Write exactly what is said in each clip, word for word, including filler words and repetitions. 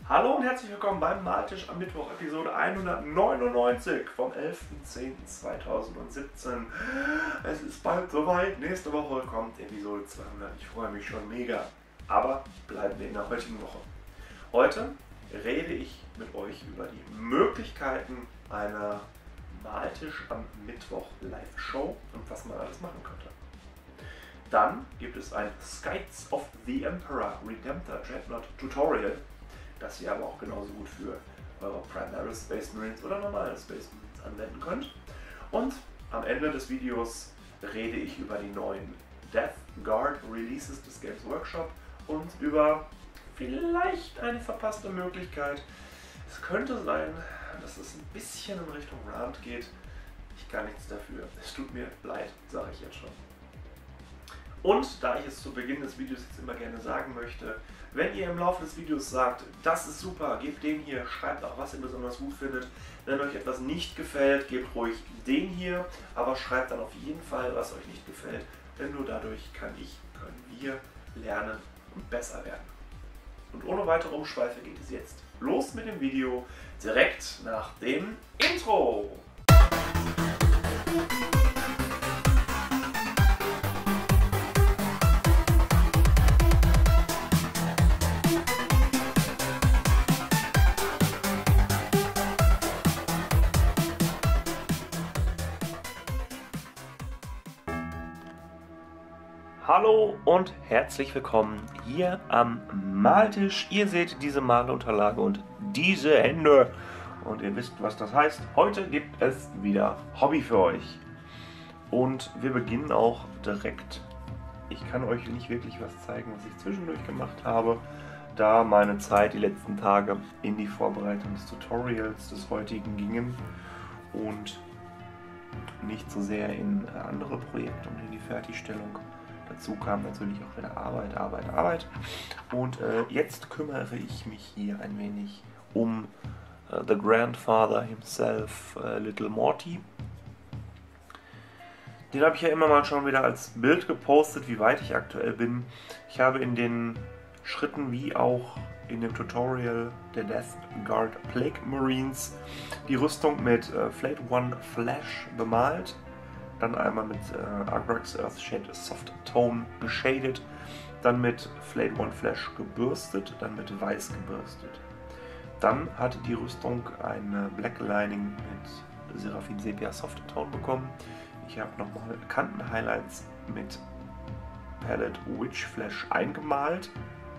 Hallo und herzlich willkommen beim Maltisch am Mittwoch, Episode hundertneunundneunzig vom elften zehnten zweitausendsiebzehn. Es ist bald soweit, nächste Woche kommt Episode zweihundert. Ich freue mich schon mega. Aber bleiben wir in der heutigen Woche. Heute rede ich mit euch über die Möglichkeiten einer Maltisch am Mittwoch Live-Show und was man alles machen könnte. Dann gibt es ein Skies of the Emperor Redemptor Dreadnought Tutorial, das ihr aber auch genauso gut für eure Primary Space Marines oder normale Space Marines anwenden könnt. Und am Ende des Videos rede ich über die neuen Death Guard Releases des Games Workshop und über vielleicht eine verpasste Möglichkeit. Es könnte sein, dass es ein bisschen in Richtung Rand geht. Ich kann nichts dafür. Es tut mir leid, sage ich jetzt schon. Und da ich es zu Beginn des Videos jetzt immer gerne sagen möchte, wenn ihr im Laufe des Videos sagt, das ist super, gebt den hier, schreibt auch, was ihr besonders gut findet. Wenn euch etwas nicht gefällt, gebt ruhig den hier, aber schreibt dann auf jeden Fall, was euch nicht gefällt, denn nur dadurch kann ich, können wir lernen und besser werden. Und ohne weitere Umschweife geht es jetzt los mit dem Video, direkt nach dem Intro. Hallo und herzlich willkommen hier am Maltisch. Ihr seht diese Malunterlage und diese Hände und ihr wisst, was das heißt. Heute gibt es wieder Hobby für euch. Und wir beginnen auch direkt. Ich kann euch nicht wirklich was zeigen, was ich zwischendurch gemacht habe, da meine Zeit die letzten Tage in die Vorbereitung des Tutorials des heutigen gingen und nicht so sehr in andere Projekte und in die Fertigstellung. Dazu kam natürlich auch wieder Arbeit, Arbeit, Arbeit. Und äh, jetzt kümmere ich mich hier ein wenig um äh, The Grandfather himself, äh, Little Morty. Den habe ich ja immer mal schon wieder als Bild gepostet, wie weit ich aktuell bin. Ich habe in den Schritten wie auch in dem Tutorial der Death Guard Plague Marines die Rüstung mit äh, Flayed One Flash bemalt. Dann einmal mit äh, Agrax Earthshade Soft Tone geshadet, dann mit Flayed One Flash gebürstet, dann mit Weiß gebürstet. Dann hatte die Rüstung ein Black Lining mit Seraphim Sepia Soft Tone bekommen. Ich habe nochmal Kanten-Highlights mit Palette Witch Flash eingemalt.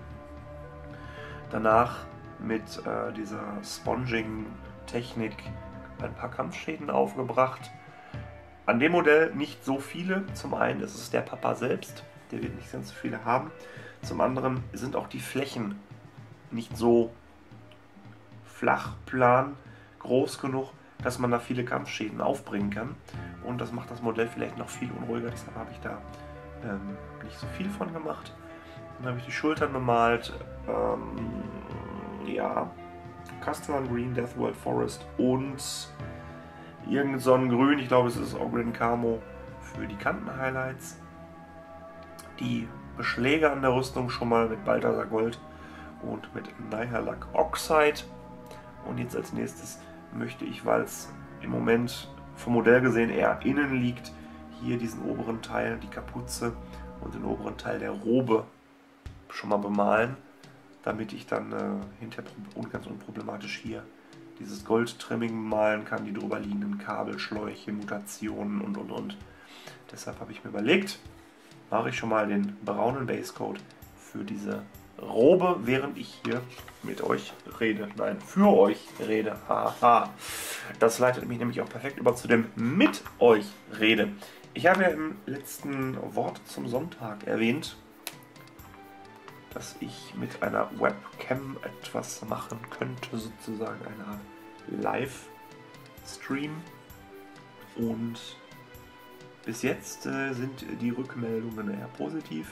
Danach mit äh, dieser Sponging-Technik ein paar Kampfschäden aufgebracht. An dem Modell nicht so viele. Zum einen ist es der Papa selbst, der wird nicht ganz so viele haben. Zum anderen sind auch die Flächen nicht so flach, plan, groß genug, dass man da viele Kampfschäden aufbringen kann. Und das macht das Modell vielleicht noch viel unruhiger, deshalb habe ich da ähm, nicht so viel von gemacht. Dann habe ich die Schultern bemalt. Ähm, ja, Castellan Green, Death World Forest und irgend so ein Grün, ich glaube es ist Ogryn Camo für die Kanten-Highlights. Die Beschläge an der Rüstung schon mal mit Balthasar Gold und mit Nyhalak Oxide. Und jetzt als nächstes möchte ich, weil es im Moment vom Modell gesehen eher innen liegt, hier diesen oberen Teil, die Kapuze und den oberen Teil der Robe schon mal bemalen, damit ich dann äh, hinterher ganz unproblematisch hier dieses Goldtrimming malen kann, die drüber liegenden Kabelschläuche, Mutationen und und und. Deshalb habe ich mir überlegt, mache ich schon mal den braunen Basecoat für diese Robe, während ich hier mit euch rede. Nein, für euch rede. Haha. Das leitet mich nämlich auch perfekt über zu dem mit euch rede. Ich habe ja im letzten Wort zum Sonntag erwähnt, dass ich mit einer Webcam etwas machen könnte, sozusagen eine Art Livestream. Und bis jetzt äh, sind die Rückmeldungen eher positiv.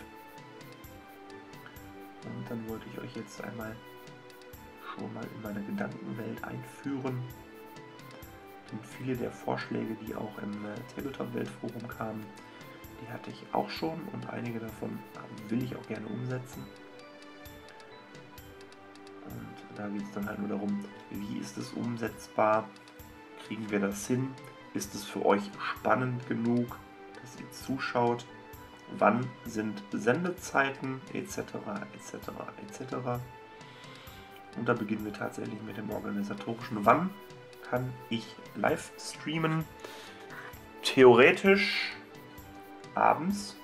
Und dann wollte ich euch jetzt einmal schon mal in meine Gedankenwelt einführen. Denn viele der Vorschläge, die auch im äh, Tabletop-Weltforum kamen, die hatte ich auch schon und einige davon will ich auch gerne umsetzen. Und Da geht es dann halt nur darum, wie ist es umsetzbar, kriegen wir das hin, ist es für euch spannend genug, dass ihr zuschaut, wann sind Sendezeiten etc. etc. etc. Und da beginnen wir tatsächlich mit dem organisatorischen. Wann kann ich live streamen? Theoretisch abends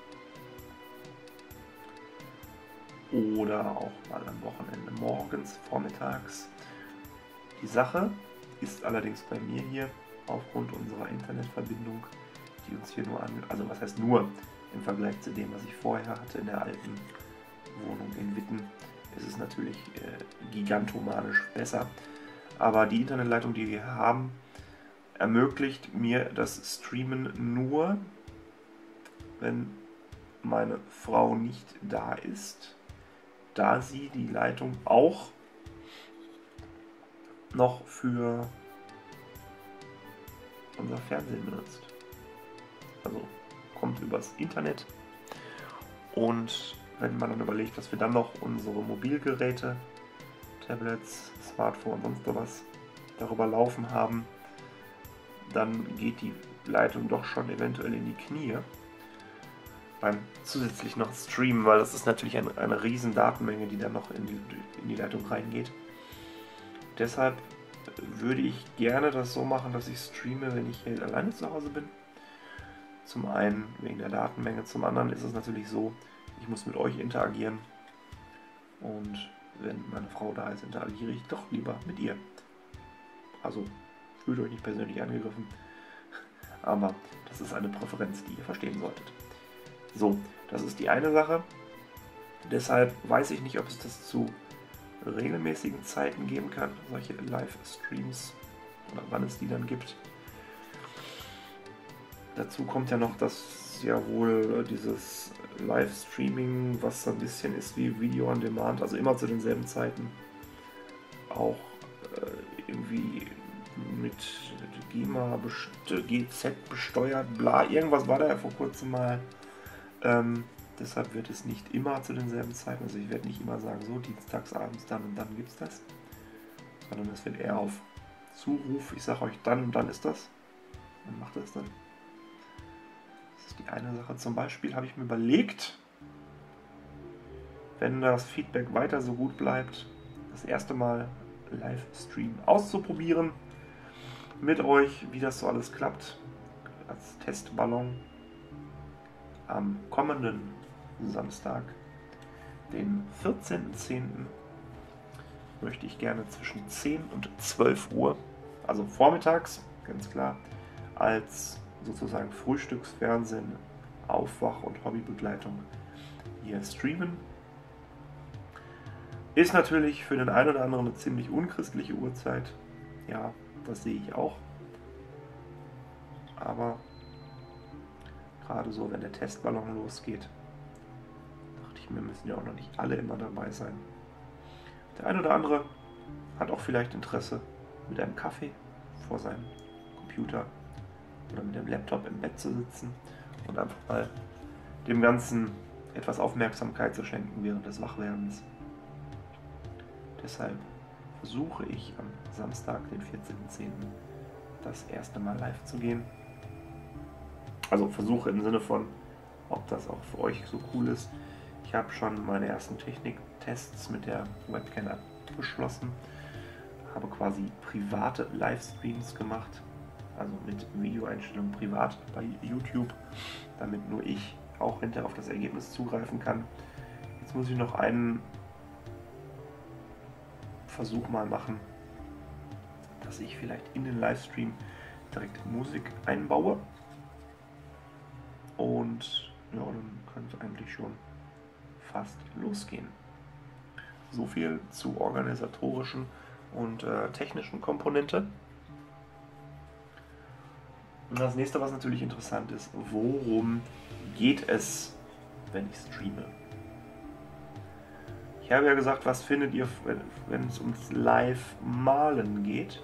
oder auch mal am Wochenende morgens, vormittags. Die Sache ist allerdings bei mir hier aufgrund unserer Internetverbindung, die uns hier nur an, also was heißt nur, im Vergleich zu dem, was ich vorher hatte in der alten Wohnung in Witten, ist es natürlich äh, gigantomanisch besser. Aber die Internetleitung, die wir haben, ermöglicht mir das Streamen nur, wenn meine Frau nicht da ist, da sie die Leitung auch noch für unser Fernsehen benutzt. Also kommt übers Internet. Und wenn man dann überlegt, dass wir dann noch unsere Mobilgeräte, Tablets, Smartphone und sonst was darüber laufen haben, dann geht die Leitung doch schon eventuell in die Knie beim zusätzlich noch Streamen, weil das ist natürlich eine, eine riesen Datenmenge, die dann noch in die, in die Leitung reingeht. Deshalb würde ich gerne das so machen, dass ich streame, wenn ich hier alleine zu Hause bin. Zum einen wegen der Datenmenge, zum anderen ist es natürlich so, ich muss mit euch interagieren und wenn meine Frau da ist, interagiere ich doch lieber mit ihr. Also fühlt euch nicht persönlich angegriffen, aber das ist eine Präferenz, die ihr verstehen solltet. So, das ist die eine Sache. Deshalb weiß ich nicht, ob es das zu regelmäßigen Zeiten geben kann, solche Livestreams, oder wann es die dann gibt. Dazu kommt ja noch, dass ja wohl dieses Livestreaming, was so ein bisschen ist wie Video on Demand, also immer zu denselben Zeiten, auch äh, irgendwie mit GEMA, G Z besteuert, bla, irgendwas war da ja vor kurzem mal. Ähm, deshalb wird es nicht immer zu denselben Zeiten, also ich werde nicht immer sagen, so dienstags abends dann und dann gibt es das, sondern es wird eher auf Zuruf, ich sage euch dann und dann ist das, dann macht das dann. Das ist die eine Sache. Zum Beispiel habe ich mir überlegt, wenn das Feedback weiter so gut bleibt, das erste Mal Livestream auszuprobieren mit euch, wie das so alles klappt, als Testballon. Am kommenden Samstag, den vierzehnten zehnten möchte ich gerne zwischen zehn und zwölf Uhr, also vormittags, ganz klar, als sozusagen Frühstücksfernsehen, Aufwach- und Hobbybegleitung hier streamen. Ist natürlich für den einen oder anderen eine ziemlich unchristliche Uhrzeit. Ja, das sehe ich auch. Aber gerade so, wenn der Testballon losgeht, dachte ich mir, müssen ja auch noch nicht alle immer dabei sein. Der eine oder andere hat auch vielleicht Interesse, mit einem Kaffee vor seinem Computer oder mit dem Laptop im Bett zu sitzen und einfach mal dem Ganzen etwas Aufmerksamkeit zu schenken während des Wachwerdens. Deshalb versuche ich am Samstag, den vierzehnten zehnten das erste Mal live zu gehen. Also versuche im Sinne von, ob das auch für euch so cool ist. Ich habe schon meine ersten Techniktests mit der Webcam abgeschlossen, habe quasi private Livestreams gemacht, also mit Videoeinstellungen privat bei YouTube, damit nur ich auch hinterher auf das Ergebnis zugreifen kann. Jetzt muss ich noch einen Versuch mal machen, dass ich vielleicht in den Livestream direkt Musik einbaue. Und ja, dann könnte es eigentlich schon fast losgehen. So viel zu organisatorischen und äh, technischen Komponente. Und das nächste, was natürlich interessant ist, worum geht es, wenn ich streame? Ich habe ja gesagt, was findet ihr, wenn es ums Live-Malen geht?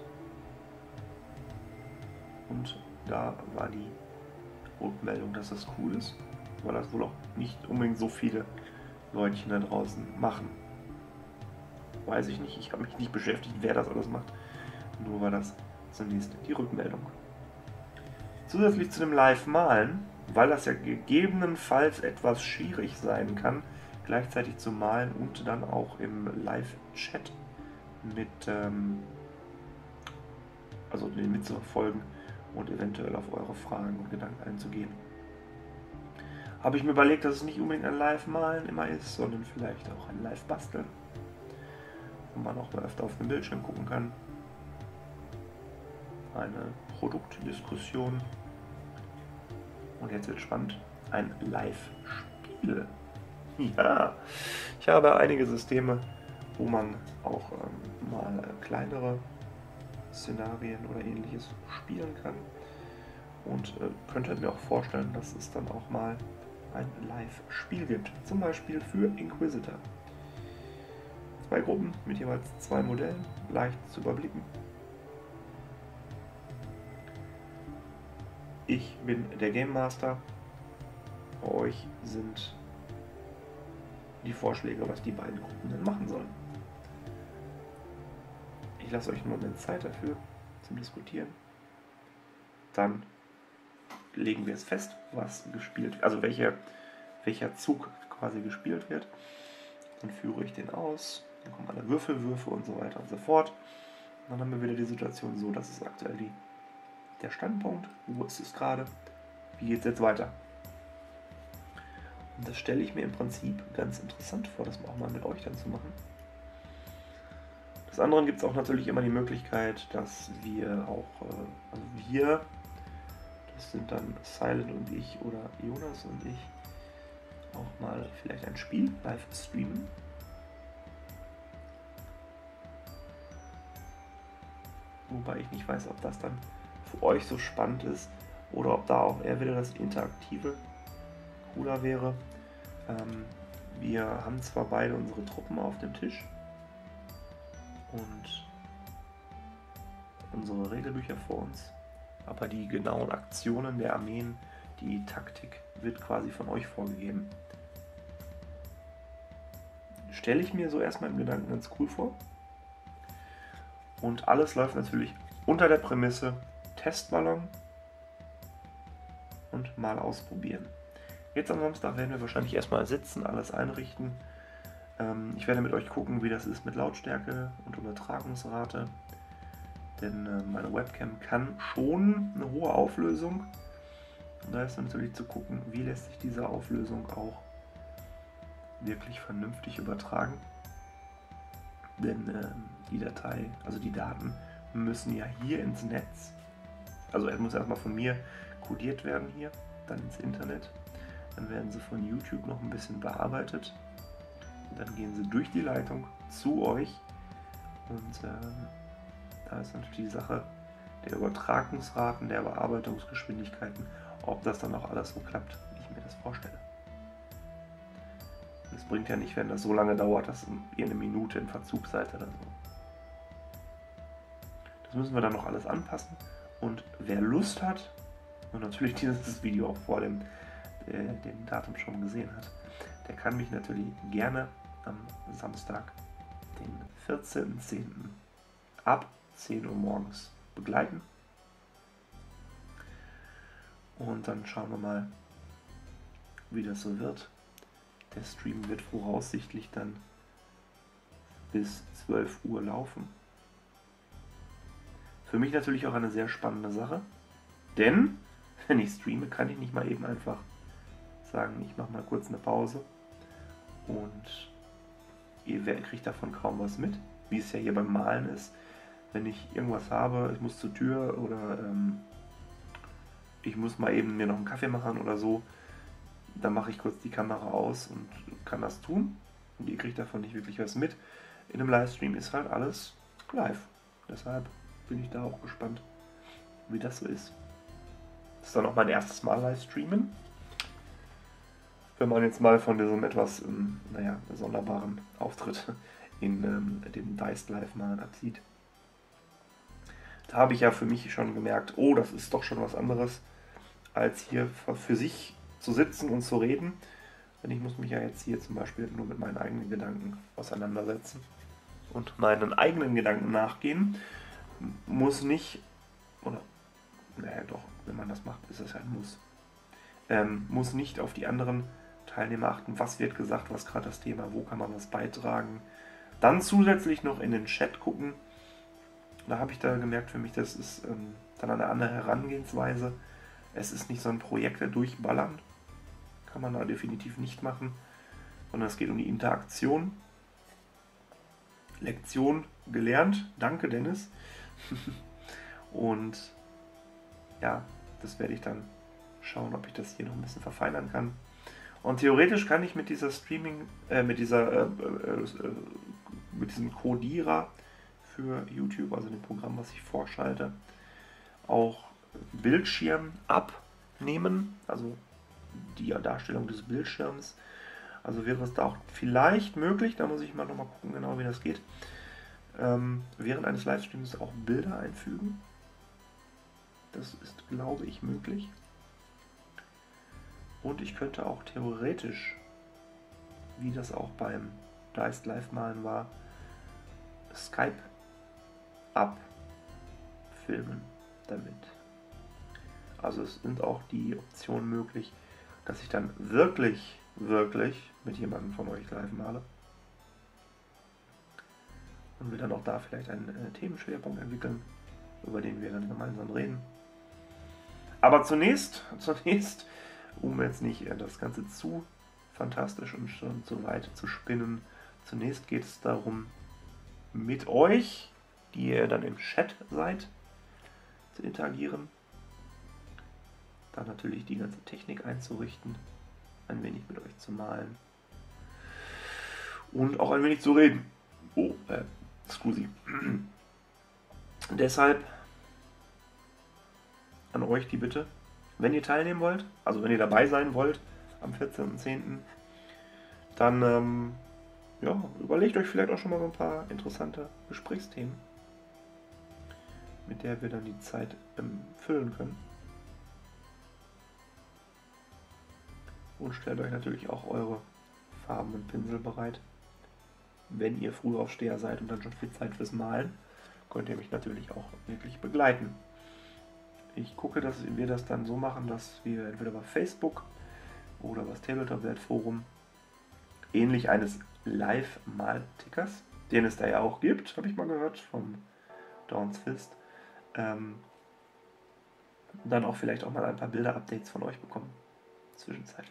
Und da war die Rückmeldung, dass das cool ist, weil das wohl auch nicht unbedingt so viele Leutchen da draußen machen. weiß ich nicht. Ich habe mich nicht beschäftigt, wer das alles macht. Nur war das zunächst die Rückmeldung. Zusätzlich zu dem Live-Malen, weil das ja gegebenenfalls etwas schwierig sein kann, gleichzeitig zu malen und dann auch im Live-Chat mit, ähm, also mitzuverfolgen und eventuell auf eure Fragen und Gedanken einzugehen. Habe ich mir überlegt, dass es nicht unbedingt ein Live-Malen immer ist, sondern vielleicht auch ein Live-Basteln, wo man auch mal öfter auf den Bildschirm gucken kann. Eine Produktdiskussion. Und jetzt wird spannend, ein Live-Spiel. Ja, ich habe einige Systeme, wo man auch ähm, mal kleinere Szenarien oder ähnliches spielen kann. Und äh, könnte mir auch vorstellen, dass es dann auch mal ein Live-Spiel gibt. Zum Beispiel für Inquisitor. Zwei Gruppen mit jeweils zwei Modellen, leicht zu überblicken. Ich bin der Game Master. Bei euch sind die Vorschläge, was die beiden Gruppen denn machen sollen. Ich lasse euch einen Moment Zeit dafür zum Diskutieren. Dann legen wir es fest, was gespielt wird, also welcher, welcher Zug quasi gespielt wird. Dann führe ich den aus, dann kommen alle Würfelwürfe und so weiter und so fort. Und dann haben wir wieder die Situation so, dass es aktuell die, der Standpunkt, wo ist es gerade, wie geht es jetzt weiter. Und das stelle ich mir im Prinzip ganz interessant vor, das auch mal mit euch dann zu machen. Des anderen gibt es auch natürlich immer die Möglichkeit, dass wir auch, also wir, das sind dann Silent und ich oder Jonas und ich, auch mal vielleicht ein Spiel live streamen. Wobei ich nicht weiß, ob das dann für euch so spannend ist oder ob da auch eher wieder das Interaktive cooler wäre. Ähm, wir haben zwar beide unsere Truppen auf dem Tisch und unsere Regelbücher vor uns, aber die genauen Aktionen der Armeen, die Taktik wird quasi von euch vorgegeben. Stelle ich mir so erstmal im Gedanken ganz cool vor. Und alles läuft natürlich unter der Prämisse Testballon und mal ausprobieren. Jetzt am Samstag werden wir wahrscheinlich erstmal sitzen, alles einrichten. Ähm, ich werde mit euch gucken, wie das ist mit Lautstärke und Übertragungsrate. Denn äh, meine Webcam kann schon eine hohe Auflösung. Und da ist dann natürlich zu gucken, wie lässt sich diese Auflösung auch wirklich vernünftig übertragen. Denn äh, die Datei, also die Daten, müssen ja hier ins Netz. Also es muss erstmal von mir kodiert werden hier, dann ins Internet. Dann werden sie von YouTube noch ein bisschen bearbeitet. Und dann gehen sie durch die Leitung zu euch. Und äh, da ist natürlich die Sache der Übertragungsraten, der Bearbeitungsgeschwindigkeiten, ob das dann auch alles so klappt, wie ich mir das vorstelle. Es bringt ja nicht, wenn das so lange dauert, dass ihr eine Minute in Verzug seid oder so. Das müssen wir dann noch alles anpassen. Und wer Lust hat und natürlich dieses Video auch vor dem, äh, dem Datum schon gesehen hat, der kann mich natürlich gerne am Samstag, den vierzehnten zehnten ab zehn Uhr morgens begleiten. Und dann schauen wir mal, wie das so wird. Der Stream wird voraussichtlich dann bis zwölf Uhr laufen. Für mich natürlich auch eine sehr spannende Sache, denn wenn ich streame, kann ich nicht mal eben einfach sagen, ich mache mal kurz eine Pause und ihr kriegt davon kaum was mit, wie es ja hier beim Malen ist. Wenn ich irgendwas habe, ich muss zur Tür oder ähm, ich muss mal eben mir noch einen Kaffee machen oder so, dann mache ich kurz die Kamera aus und kann das tun und ihr kriegt davon nicht wirklich was mit. In einem Livestream ist halt alles live, deshalb bin ich da auch gespannt, wie das so ist. Das ist dann auch mein erstes Mal Livestreamen. Wenn man jetzt mal von diesem etwas, ähm, naja, sonderbaren Auftritt in ähm, dem Dice Live mal absieht. Da habe ich ja für mich schon gemerkt, oh, das ist doch schon was anderes, als hier für sich zu sitzen und zu reden. Denn ich muss mich ja jetzt hier zum Beispiel nur mit meinen eigenen Gedanken auseinandersetzen und meinen eigenen Gedanken nachgehen. Muss nicht, oder, naja doch, wenn man das macht, ist es ein Muss. Ähm, muss nicht auf die anderen Teilnehmer achten, was wird gesagt, was gerade das Thema, wo kann man was beitragen. Dann zusätzlich noch in den Chat gucken. Da habe ich da gemerkt für mich, das ist ähm, dann eine andere Herangehensweise. Es ist nicht so ein Projekt durchballern. Kann man da definitiv nicht machen. Sondern es geht um die Interaktion. Lektion gelernt. Danke, Dennis. Und ja, das werde ich dann schauen, ob ich das hier noch ein bisschen verfeinern kann. Und theoretisch kann ich mit dieser Streaming, äh, mit dieser, äh, äh, äh, mit diesem Codierer für YouTube, also dem Programm, was ich vorschalte, auch Bildschirm abnehmen, also die Darstellung des Bildschirms. Also wäre es da auch vielleicht möglich, da muss ich mal nochmal gucken, genau wie das geht, ähm, während eines Livestreams auch Bilder einfügen. Das ist, glaube ich, möglich. Und ich könnte auch theoretisch, wie das auch beim Deist Live Malen war, Skype abfilmen damit. Also es sind auch die Optionen möglich, dass ich dann wirklich, wirklich mit jemandem von euch live male. Und wir dann auch da vielleicht einen äh, Themenschwerpunkt entwickeln, über den wir dann gemeinsam reden. Aber zunächst, zunächst, um jetzt nicht äh, das Ganze zu fantastisch und schon zu weit zu spinnen, zunächst geht es darum, mit euch, die ihr dann im Chat seid, zu interagieren. Dann natürlich die ganze Technik einzurichten, ein wenig mit euch zu malen und auch ein wenig zu reden. Oh, äh, scusi. Deshalb an euch die Bitte, wenn ihr teilnehmen wollt, also wenn ihr dabei sein wollt am vierzehnten zehnten, dann ähm, ja, überlegt euch vielleicht auch schon mal so ein paar interessante Gesprächsthemen, mit der wir dann die Zeit ähm, füllen können. Und stellt euch natürlich auch eure Farben und Pinsel bereit. Wenn ihr Frühaufsteher seid und dann schon fit seid fürs Malen, könnt ihr mich natürlich auch wirklich begleiten. Ich gucke, dass wir das dann so machen, dass wir entweder bei Facebook oder bei das Tabletop Welt Forum ähnlich eines Live-Mal-Tickers, den es da ja auch gibt, habe ich mal gehört, vom Dawn's Fist, ähm, dann auch vielleicht auch mal ein paar Bilder-Updates von euch bekommen, zwischenzeitlich.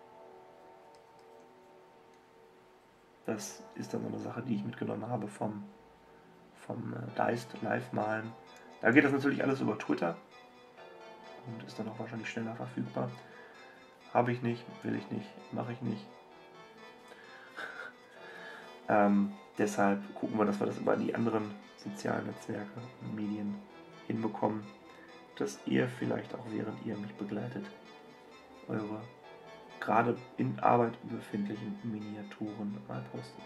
Das ist dann so eine Sache, die ich mitgenommen habe vom, vom äh, Deist Live-Malen. Da geht das natürlich alles über Twitter und ist dann auch wahrscheinlich schneller verfügbar. Habe ich nicht, will ich nicht, mache ich nicht. ähm, deshalb gucken wir, dass wir das über die anderen sozialen Netzwerke und Medien hinbekommen, dass ihr vielleicht auch, während ihr mich begleitet, eure gerade in Arbeit befindlichen Miniaturen mal postet.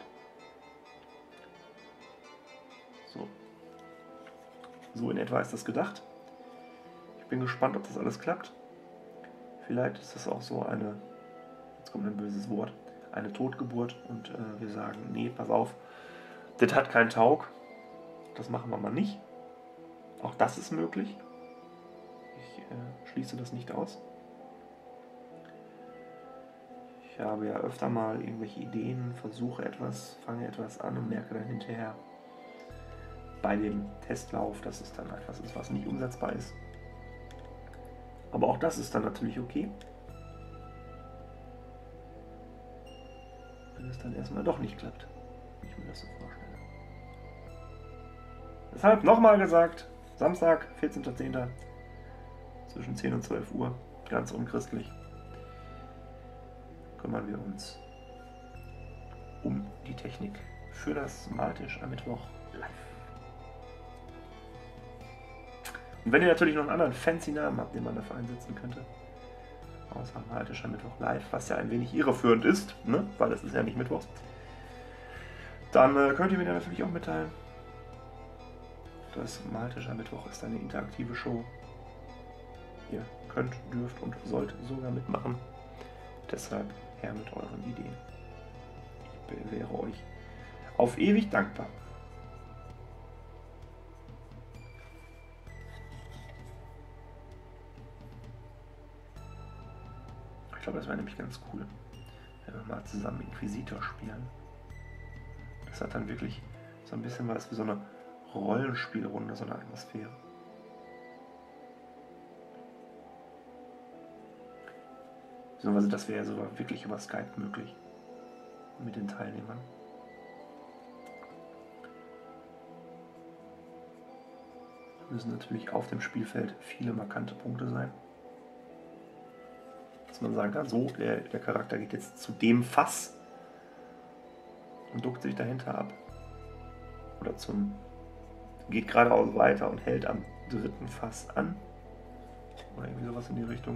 So. So in etwa ist das gedacht. Ich bin gespannt, ob das alles klappt. Vielleicht ist das auch so eine, jetzt kommt ein böses Wort, eine Totgeburt und äh, wir sagen, nee, pass auf, das hat keinen Taug, das machen wir mal nicht. Auch das ist möglich. Ich äh, schließe das nicht aus. Ich habe ja öfter mal irgendwelche Ideen, versuche etwas, fange etwas an und merke dann hinterher bei dem Testlauf, dass es dann etwas ist, was nicht umsetzbar ist. Aber auch das ist dann natürlich okay. Wenn es dann erstmal doch nicht klappt, wie ich mir das so vorstelle. Deshalb nochmal gesagt, Samstag, vierzehnten zehnten zwischen zehn und zwölf Uhr, ganz unchristlich, kümmern wir uns um die Technik für das Maltisch am Mittwoch live. Und wenn ihr natürlich noch einen anderen fancy Namen habt, den man dafür einsetzen könnte, außer Maltisch am Mittwoch live, was ja ein wenig irreführend ist, ne? Weil es ist ja nicht Mittwochs, dann äh, könnt ihr mir natürlich auch mitteilen. Das Maltisch am Mittwoch ist eine interaktive Show. Ihr könnt, dürft und sollt sogar mitmachen. Deshalb her mit euren Ideen. Ich wäre euch auf ewig dankbar. glaube, das wäre nämlich ganz cool, wenn wir mal zusammen Inquisitor spielen. Das hat dann wirklich so ein bisschen was wie so eine Rollenspielrunde, so eine Atmosphäre. Beziehungsweise das wäre ja sogar wirklich über Skype möglich mit den Teilnehmern. Da müssen natürlich auf dem Spielfeld viele markante Punkte sein. Dass man sagen kann, so, der, der Charakter geht jetzt zu dem Fass und duckt sich dahinter ab. Oder zum geht geradeaus weiter und hält am dritten Fass an. Oder irgendwie sowas in die Richtung.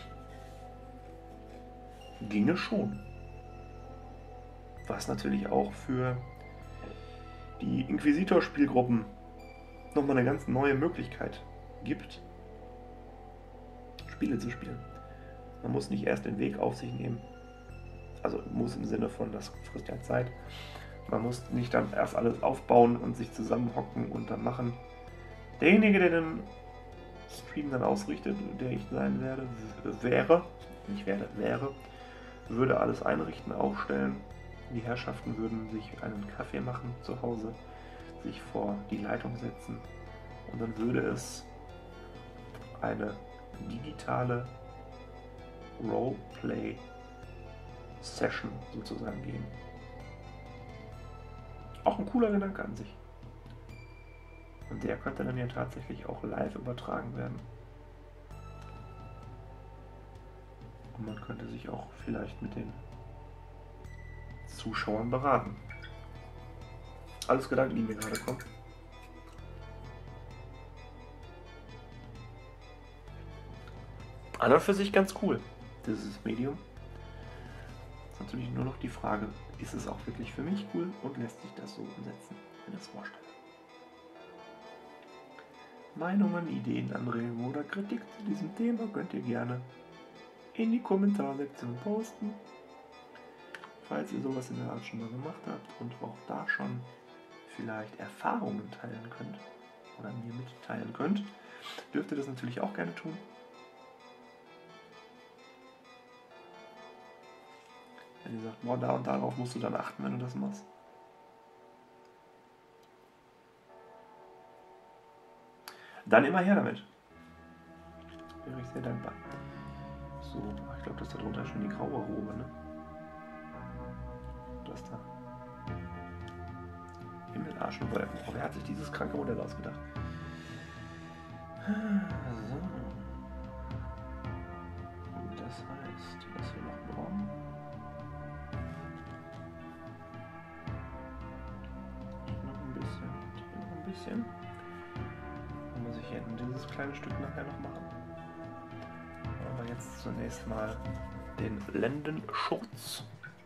Ginge schon. Was natürlich auch für die Inquisitor-Spielgruppen nochmal eine ganz neue Möglichkeit gibt, Spiele zu spielen. Man muss nicht erst den Weg auf sich nehmen. Also muss im Sinne von, das frisst ja Zeit. Man muss nicht dann erst alles aufbauen und sich zusammenhocken und dann machen. Derjenige, der den Stream dann ausrichtet, der ich sein werde, wäre, nicht werde, wäre, würde alles einrichten, aufstellen. Die Herrschaften würden sich einen Kaffee machen zu Hause, sich vor die Leitung setzen und dann würde es eine digitale Roleplay-Session sozusagen geben. Auch ein cooler Gedanke an sich. Und der könnte dann ja tatsächlich auch live übertragen werden. Und man könnte sich auch vielleicht mit den Zuschauern beraten. Alles Gedanken, die mir gerade kommen. An und für sich ganz cool, dieses Medium. Ist natürlich nur noch die Frage, ist es auch wirklich für mich cool und lässt sich das so umsetzen, wenn ich das vorstelle. Meinungen, Ideen, Anregungen oder Kritik zu diesem Thema könnt ihr gerne in die Kommentarsektion posten. Falls ihr sowas in der Art schon mal gemacht habt und auch da schon vielleicht Erfahrungen teilen könnt oder mir mitteilen könnt, dürft ihr das natürlich auch gerne tun. Wenn ihr sagt, boah, da und darauf musst du dann achten, wenn du das machst. Dann immer her damit. Wäre ich sehr dankbar. So, ich glaube, das da drunter ist schon die graue Robe, ne? Das da. Himmel, Arsch und Wolken. Oh, wer hat sich dieses kranke Modell ausgedacht? So. Und das heißt, was wir noch brauchen. Noch ein bisschen. Hier noch ein bisschen. Dann muss ich hier dieses kleine Stück nachher noch machen. Aber jetzt zunächst mal den Lendenschutz.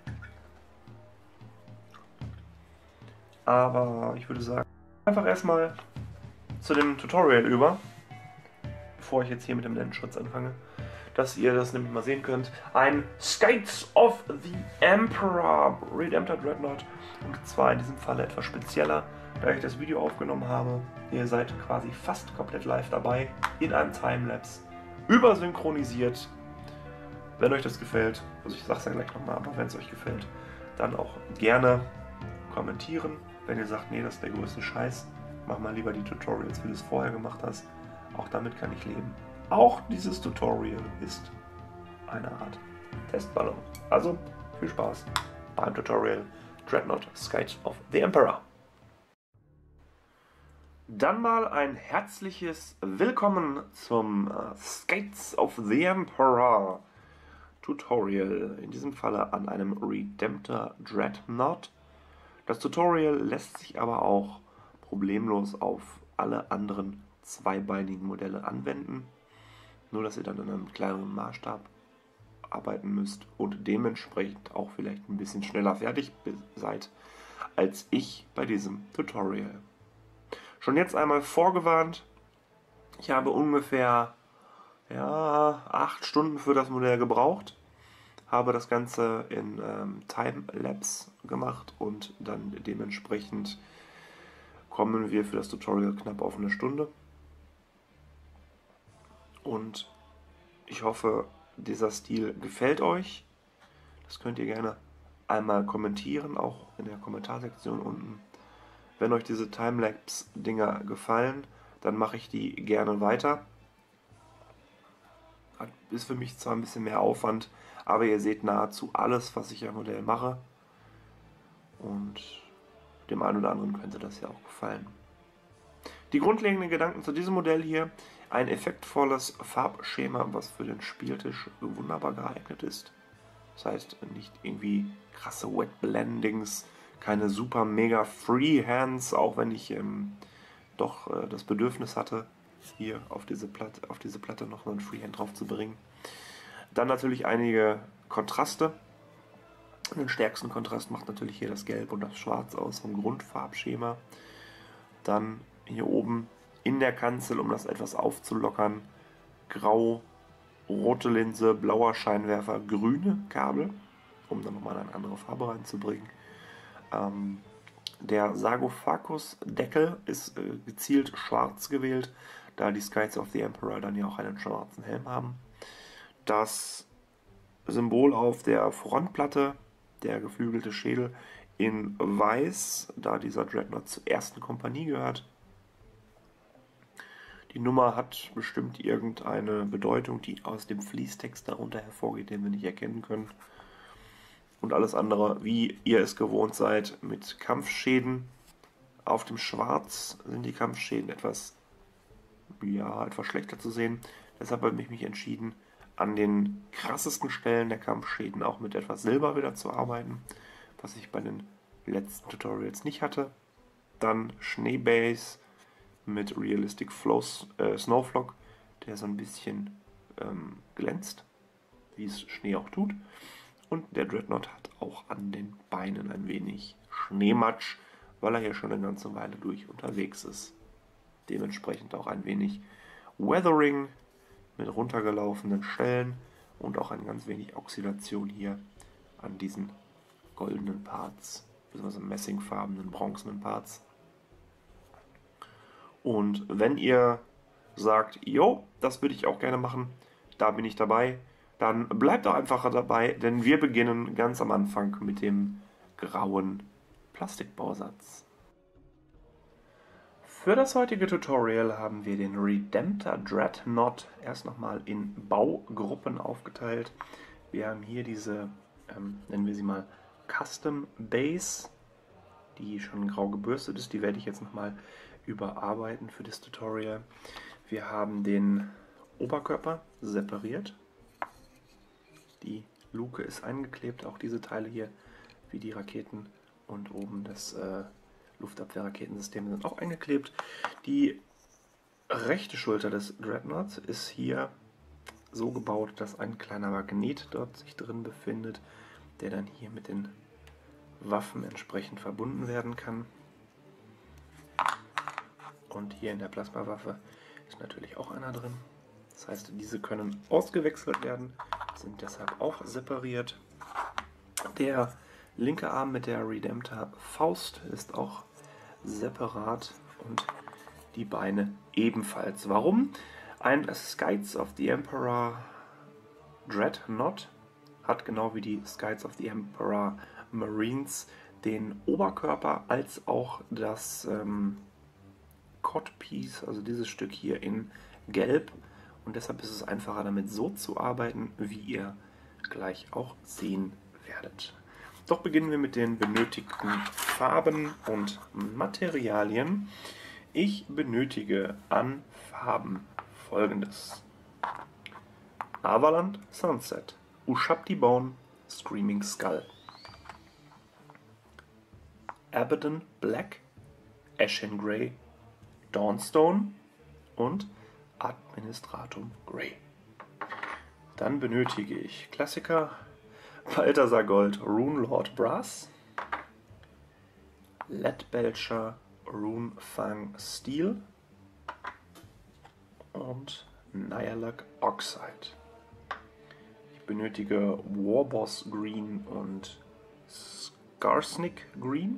Aber ich würde sagen, einfach erstmal zu dem Tutorial über, bevor ich jetzt hier mit dem Lendenschutz anfange, dass ihr das nämlich mal sehen könnt. Ein Skates of the Emperor Redemptor Dreadnought, und zwar in diesem Falle etwas spezieller, da ich das Video aufgenommen habe. Ihr seid quasi fast komplett live dabei, in einem Timelapse, übersynchronisiert. Wenn euch das gefällt, also ich sag's ja gleich nochmal, aber wenn es euch gefällt, dann auch gerne kommentieren. Wenn ihr sagt, nee, das ist der größte Scheiß, mach mal lieber die Tutorials, wie du es vorher gemacht hast. Auch damit kann ich leben. Auch dieses Tutorial ist eine Art Testballon. Also viel Spaß beim Tutorial Dreadnought Skates of the Emperor. Dann mal ein herzliches Willkommen zum uh, Skates of the Emperor Tutorial. In diesem Falle an einem Redemptor Dreadnought. Das Tutorial lässt sich aber auch problemlos auf alle anderen zweibeinigen Modelle anwenden. Nur, dass ihr dann in einem kleineren Maßstab arbeiten müsst und dementsprechend auch vielleicht ein bisschen schneller fertig seid als ich bei diesem Tutorial. Schon jetzt einmal vorgewarnt, ich habe ungefähr ja, acht Stunden für das Modell gebraucht. Habe das Ganze in ähm, Timelapse gemacht und dann dementsprechend kommen wir für das Tutorial knapp auf eine Stunde. Und ich hoffe, dieser Stil gefällt euch. Das könnt ihr gerne einmal kommentieren, auch in der Kommentarsektion unten. Wenn euch diese Timelapse-Dinger gefallen, dann mache ich die gerne weiter. Ist für mich zwar ein bisschen mehr Aufwand, aber ihr seht nahezu alles, was ich am Modell mache. Und dem einen oder anderen könnte das ja auch gefallen. Die grundlegenden Gedanken zu diesem Modell hier: ein effektvolles Farbschema, was für den Spieltisch wunderbar geeignet ist. Das heißt, nicht irgendwie krasse Wet Blendings, keine super mega Freehands, auch wenn ich ähm, doch äh, das Bedürfnis hatte, hier auf diese Platte, auf diese Platte noch einen Freehand drauf zu bringen. Dann natürlich einige Kontraste. Den stärksten Kontrast macht natürlich hier das Gelb und das Schwarz aus vom Grundfarbschema. Dann hier oben in der Kanzel, um das etwas aufzulockern, grau, rote Linse, blauer Scheinwerfer, grüne Kabel, um dann nochmal eine andere Farbe reinzubringen. Ähm, der Sarcophagus Deckel ist äh, gezielt schwarz gewählt, da die Skies of the Emperor dann ja auch einen schwarzen Helm haben. Das Symbol auf der Frontplatte, der geflügelte Schädel, in weiß, da dieser Dreadnought zur ersten Kompanie gehört. Die Nummer hat bestimmt irgendeine Bedeutung, die aus dem Fließtext darunter hervorgeht, den wir nicht erkennen können. Und alles andere, wie ihr es gewohnt seid, mit Kampfschäden. Auf dem Schwarz sind die Kampfschäden etwas, ja, etwas schlechter zu sehen. Deshalb habe ich mich entschieden, an den krassesten Stellen der Kampfschäden auch mit etwas Silber wieder zu arbeiten, was ich bei den letzten Tutorials nicht hatte. Dann Schneebase mit Realistic Flows, äh, Snowflock, der so ein bisschen ähm, glänzt, wie es Schnee auch tut. Und der Dreadnought hat auch an den Beinen ein wenig Schneematsch, weil er hier schon eine ganze Weile durch unterwegs ist. Dementsprechend auch ein wenig Weathering mit runtergelaufenen Stellen und auch ein ganz wenig Oxidation hier an diesen goldenen Parts, beziehungsweise messingfarbenen, bronzenen Parts. Und wenn ihr sagt, jo, das würde ich auch gerne machen, da bin ich dabei, dann bleibt doch einfach dabei, denn wir beginnen ganz am Anfang mit dem grauen Plastikbausatz. Für das heutige Tutorial haben wir den Redemptor Dreadnought erst nochmal in Baugruppen aufgeteilt. Wir haben hier diese, ähm, nennen wir sie mal Custom Base, die schon grau gebürstet ist. Die werde ich jetzt nochmal überarbeiten für das Tutorial. Wir haben den Oberkörper separiert. Die Luke ist eingeklebt, auch diese Teile hier, wie die Raketen und oben das äh, Luftabwehrraketensystem sind auch eingeklebt. Die rechte Schulter des Dreadnoughts ist hier so gebaut, dass ein kleiner Magnet dort sich drin befindet, der dann hier mit den Waffen entsprechend verbunden werden kann. Und hier in der Plasmawaffe ist natürlich auch einer drin. Das heißt, diese können ausgewechselt werden, sind deshalb auch separiert. Der linke Arm mit der Redemptor Faust ist auch separat und die Beine ebenfalls. Warum? Ein Skies of the Emperor Dreadnought hat genau wie die Skies of the Emperor Marines den Oberkörper als auch das ähm, Codpiece, also dieses Stück hier in Gelb, und deshalb ist es einfacher damit so zu arbeiten, wie ihr gleich auch sehen werdet. Doch beginnen wir mit den benötigten Farben und Materialien. Ich benötige an Farben folgendes: Avaland Sunset, Ushabti Bone, Screaming Skull, Abaddon Black, Ashen Grey, Dawnstone und Administratum Grey. Dann benötige ich Klassiker: Balthasar Gold Runelord Brass, Leadbelcher Runefang Steel und Nyalak Oxide. Ich benötige Warboss Green und Skarsnik Green.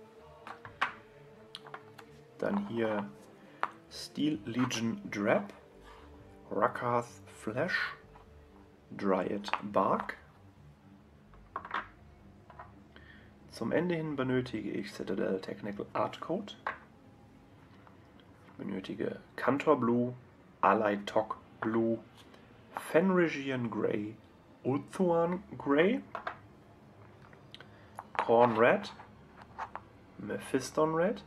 Dann hier Steel Legion Drab, Rakath Flash, Dryad Bark. Zum Ende hin benötige ich Citadel Technical Art Code. Ich benötige Cantor Blue, Alaitok Blue, Fenrisian Grey, Ulthuan Grey, Corn Red, Mephiston Red,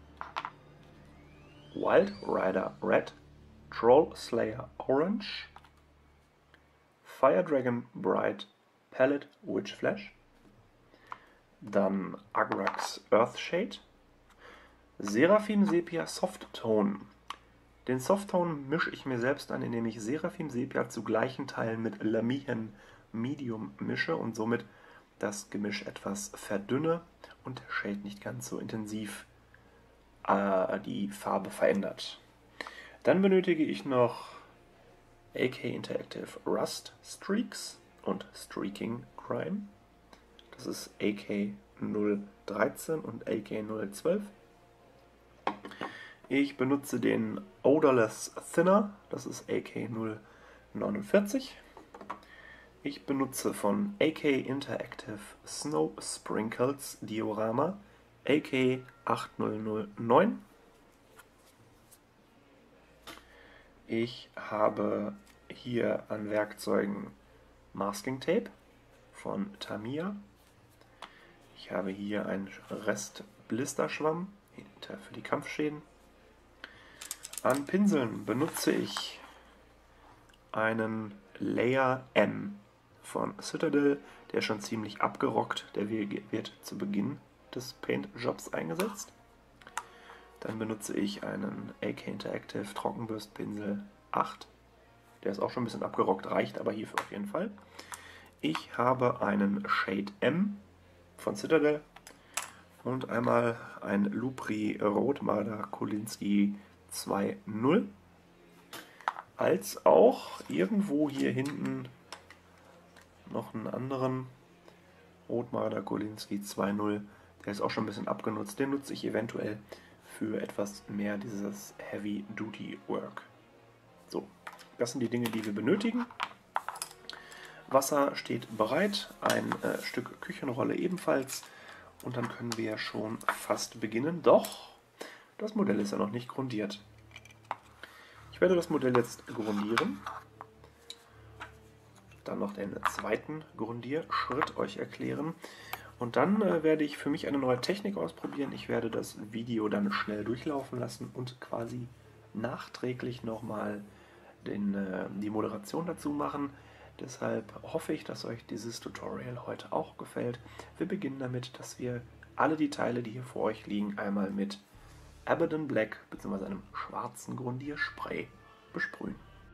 Wild Rider Red, Troll Slayer Orange, Fire Dragon Bright Palette Witch Flash, dann Agrax Earthshade, Seraphim Sepia Softtone. Den Softtone mische ich mir selbst an, indem ich Seraphim Sepia zu gleichen Teilen mit Lamian Medium mische und somit das Gemisch etwas verdünne und der Shade nicht ganz so intensiv äh, die Farbe verändert. Dann benötige ich noch A K Interactive Rust Streaks und Streaking Crime. Das ist A K null dreizehn und A K null zwölf. Ich benutze den Odorless Thinner, das ist A K null neunundvierzig. Ich benutze von A K Interactive Snow Sprinkles Diorama A K achttausendneun. Ich habe hier an Werkzeugen Masking Tape von Tamiya. Ich habe hier einen Rest Blisterschwamm für die Kampfschäden. An Pinseln benutze ich einen Layer M von Citadel, der ist schon ziemlich abgerockt, der wird zu Beginn des Paint-Jobs eingesetzt. Dann benutze ich einen A K Interactive Trockenbürstpinsel acht, der ist auch schon ein bisschen abgerockt, reicht aber hierfür auf jeden Fall. Ich habe einen Shade M von Citadel und einmal ein Lupri Rotmarder Kolinsky zwei Punkt null, als auch irgendwo hier hinten noch einen anderen Rotmarder Kolinsky zwei Punkt null, der ist auch schon ein bisschen abgenutzt, den nutze ich eventuell für etwas mehr dieses Heavy Duty Work. So, das sind die Dinge, die wir benötigen. Wasser steht bereit, ein äh, Stück Küchenrolle ebenfalls und dann können wir ja schon fast beginnen. Doch, das Modell ist ja noch nicht grundiert. Ich werde das Modell jetzt grundieren, dann noch den zweiten Grundierschritt euch erklären und dann äh, werde ich für mich eine neue Technik ausprobieren. Ich werde das Video dann schnell durchlaufen lassen und quasi nachträglich nochmal den, äh, die Moderation dazu machen. Deshalb hoffe ich, dass euch dieses Tutorial heute auch gefällt. Wir beginnen damit, dass wir alle die Teile, die hier vor euch liegen, einmal mit Abaddon Black bzw. einem schwarzen Grundierspray besprühen.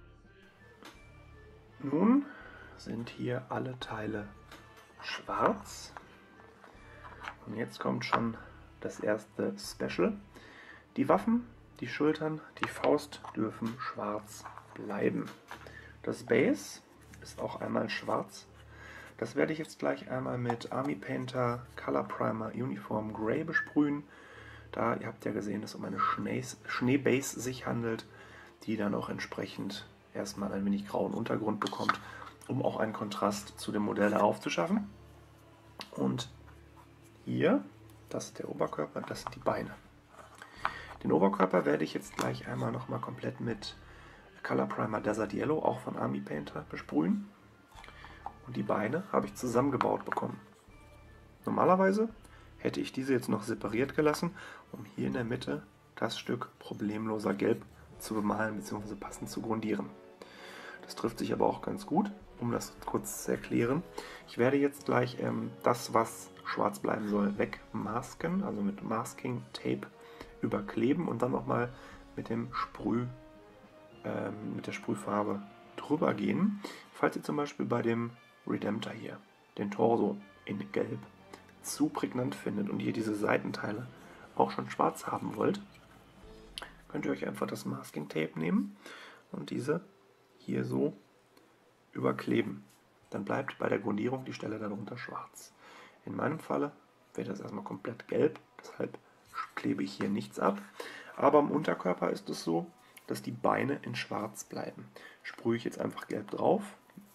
Nun sind hier alle Teile schwarz. Und jetzt kommt schon das erste Special. Die Waffen, die Schultern, die Faust dürfen schwarz bleiben. Das Base ist auch einmal schwarz. Das werde ich jetzt gleich einmal mit Army Painter Color Primer Uniform Grey besprühen. Da, ihr habt ja gesehen, dass es um eine Schneebase sich handelt, die dann auch entsprechend erstmal ein wenig grauen Untergrund bekommt, um auch einen Kontrast zu dem Modell aufzuschaffen. Und hier, das ist der Oberkörper, das sind die Beine. Den Oberkörper werde ich jetzt gleich einmal nochmal komplett mit Color Primer Desert Yellow, auch von Army Painter, besprühen. Und die Beine habe ich zusammengebaut bekommen. Normalerweise hätte ich diese jetzt noch separiert gelassen, um hier in der Mitte das Stück problemloser Gelb zu bemalen bzw. passend zu grundieren. Das trifft sich aber auch ganz gut, um das kurz zu erklären. Ich werde jetzt gleich ähm, das, was schwarz bleiben soll, wegmasken, also mit Masking Tape überkleben und dann nochmal mit dem Sprüh ähm, mit der Sprühfarbe drüber gehen. Falls ihr zum Beispiel bei dem Redemptor hier den Torso in Gelb zu prägnant findet und ihr diese Seitenteile auch schon schwarz haben wollt, könnt ihr euch einfach das Masking Tape nehmen und diese hier so überkleben. Dann bleibt bei der Grundierung die Stelle darunter schwarz. In meinem Falle wird das erstmal komplett gelb, deshalb klebe ich hier nichts ab. Aber am Unterkörper ist es so, dass die Beine in schwarz bleiben. Sprühe ich jetzt einfach gelb drauf,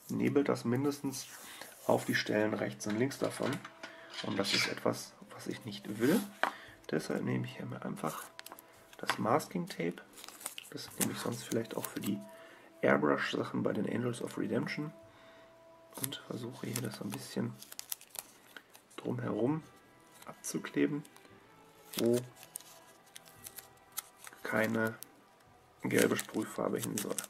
nebelt das mindestens auf die Stellen rechts und links davon. Und das ist etwas, was ich nicht will. Deshalb nehme ich hier mal einfach das Masking Tape. Das nehme ich sonst vielleicht auch für die Airbrush-Sachen bei den Angels of Redemption. Und versuche hier das so ein bisschen drumherum abzukleben, wo keine gelbe Sprühfarbe hin soll.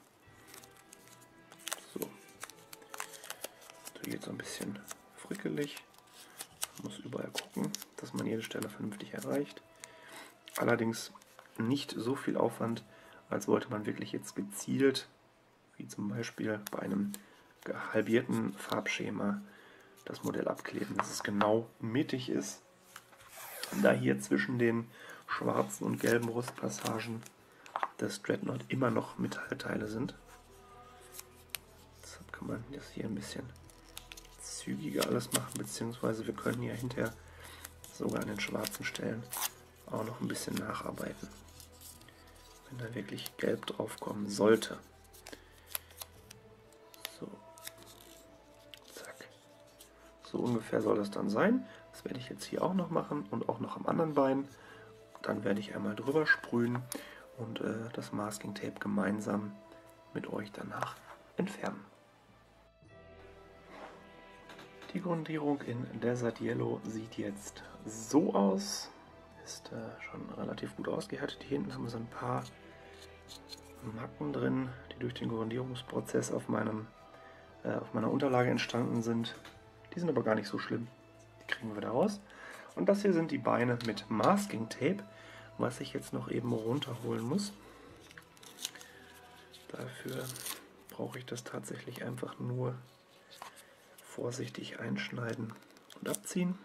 So. Jetzt so ein bisschen frickelig. Man muss überall gucken, dass man jede Stelle vernünftig erreicht. Allerdings nicht so viel Aufwand, als wollte man wirklich jetzt gezielt, wie zum Beispiel bei einem halbierten Farbschema, das Modell abkleben, dass es genau mittig ist. Da hier zwischen den schwarzen und gelben Rustpassagen des Dreadnought immer noch Metallteile sind. Deshalb kann man das hier ein bisschen zügiger alles machen, beziehungsweise wir können hier hinterher sogar an den schwarzen Stellen auch noch ein bisschen nacharbeiten, wenn da wirklich gelb drauf kommen sollte. So, zack. So ungefähr soll das dann sein. Das werde ich jetzt hier auch noch machen und auch noch am anderen Bein. Dann werde ich einmal drüber sprühen und äh, das Masking Tape gemeinsam mit euch danach entfernen. Die Grundierung in Desert Yellow sieht jetzt so aus. Ist äh, schon relativ gut ausgehärtet. Hier hinten haben wir so ein paar Macken drin, die durch den Grundierungsprozess auf, meinem, äh, auf meiner Unterlage entstanden sind. Die sind aber gar nicht so schlimm. Die kriegen wir wieder raus. Und das hier sind die Beine mit Masking Tape, was ich jetzt noch eben runterholen muss. Dafür brauche ich das tatsächlich einfach nur vorsichtig einschneiden und abziehen.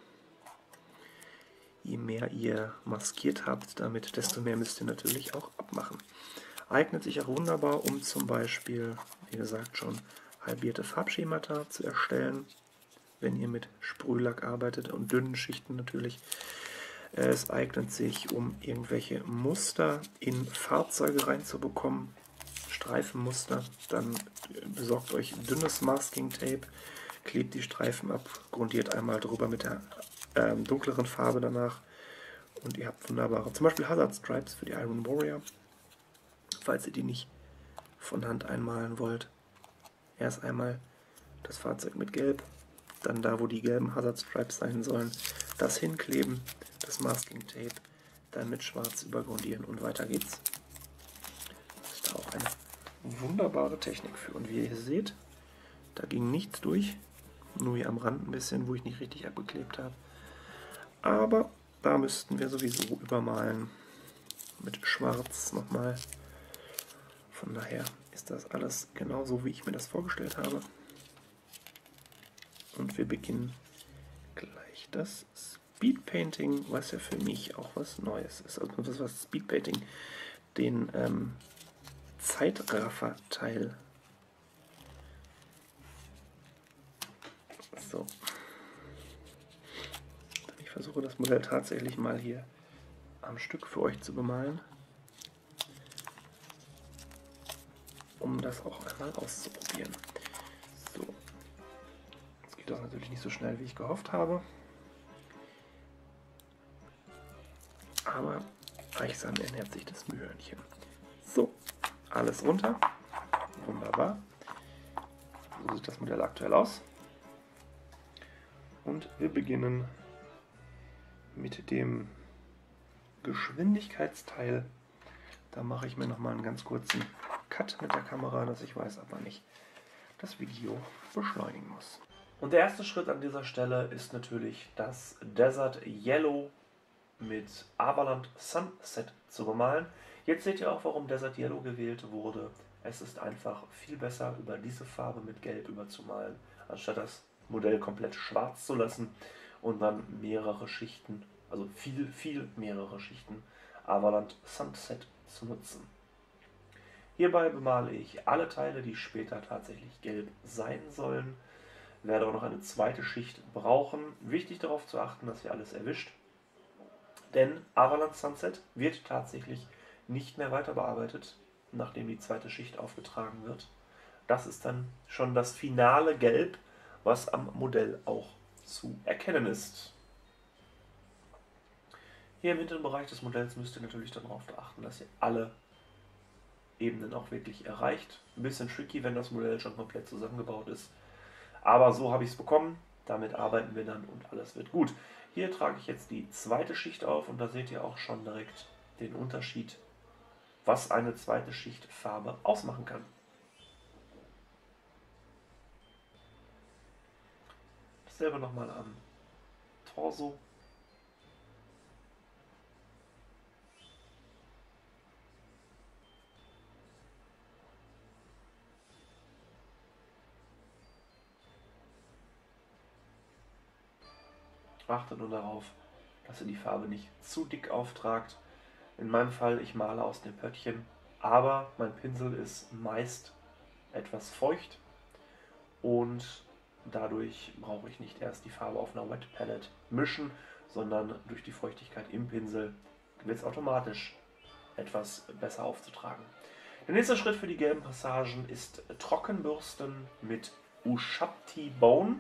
Je mehr ihr maskiert habt damit, desto mehr müsst ihr natürlich auch abmachen. Eignet sich auch wunderbar, um zum Beispiel, wie gesagt, schon halbierte Farbschemata zu erstellen, wenn ihr mit Sprühlack arbeitet und dünnen Schichten natürlich. Es eignet sich, um irgendwelche Muster in Fahrzeuge reinzubekommen, Streifenmuster. Dann besorgt euch dünnes Masking Tape, klebt die Streifen ab, grundiert einmal drüber mit der ähm, dunkleren Farbe danach und ihr habt wunderbare, zum Beispiel Hazard Stripes für die Iron Warrior, falls ihr die nicht von Hand einmalen wollt. Erst einmal das Fahrzeug mit Gelb, dann da, wo die gelben Hazard Stripes sein sollen, das hinkleben, das Masking Tape, dann mit Schwarz übergrundieren und weiter geht's. Das ist da auch eine wunderbare Technik für. Und wie ihr hier seht, da ging nichts durch, nur hier am Rand ein bisschen, wo ich nicht richtig abgeklebt habe. Aber da müssten wir sowieso übermalen mit Schwarz nochmal. Von daher ist das alles genauso, wie ich mir das vorgestellt habe. Und wir beginnen gleich das Speedpainting, was ja für mich auch was Neues ist. Also das was Speedpainting, den ähm, Zeitraffer-Teil. So. Ich versuche das Modell tatsächlich mal hier am Stück für euch zu bemalen, um das auch einmal auszuprobieren. So. Jetzt geht das natürlich nicht so schnell, wie ich gehofft habe. Aber gleichsam ernährt sich das Mühhörnchen. So, alles runter. Wunderbar. So sieht das Modell aktuell aus. Und wir beginnen mit dem Geschwindigkeitsteil. Da mache ich mir noch mal einen ganz kurzen Cut mit der Kamera, dass ich weiß, aber nicht das Video beschleunigen muss. Und der erste Schritt an dieser Stelle ist natürlich das Desert Yellow mit Avalanche Sunset zu bemalen. Jetzt seht ihr auch, warum Desert Yellow gewählt wurde. Es ist einfach viel besser, über diese Farbe mit Gelb überzumalen, anstatt das Modell komplett schwarz zu lassen und dann mehrere Schichten, also viel, viel mehrere Schichten Avalanche Sunset zu nutzen. Hierbei bemale ich alle Teile, die später tatsächlich gelb sein sollen. Werde auch noch eine zweite Schicht brauchen. Wichtig darauf zu achten, dass ihr alles erwischt. Denn Avalanche Sunset wird tatsächlich nicht mehr weiter bearbeitet, nachdem die zweite Schicht aufgetragen wird. Das ist dann schon das finale Gelb, was am Modell auch zu erkennen ist. Hier im hinteren Bereich des Modells müsst ihr natürlich darauf achten, dass ihr alle Ebenen auch wirklich erreicht. Ein bisschen tricky, wenn das Modell schon komplett zusammengebaut ist. Aber so habe ich es bekommen. Damit arbeiten wir dann und alles wird gut. Hier trage ich jetzt die zweite Schicht auf und da seht ihr auch schon direkt den Unterschied, was eine zweite Schicht Farbe ausmachen kann. Dasselbe nochmal am Torso. Achtet nur darauf, dass ihr die Farbe nicht zu dick auftragt. In meinem Fall, ich male aus dem Pöttchen, aber mein Pinsel ist meist etwas feucht und dadurch brauche ich nicht erst die Farbe auf einer Wet Palette mischen, sondern durch die Feuchtigkeit im Pinsel wird es automatisch etwas besser aufzutragen. Der nächste Schritt für die gelben Passagen ist Trockenbürsten mit Ushabti Bone.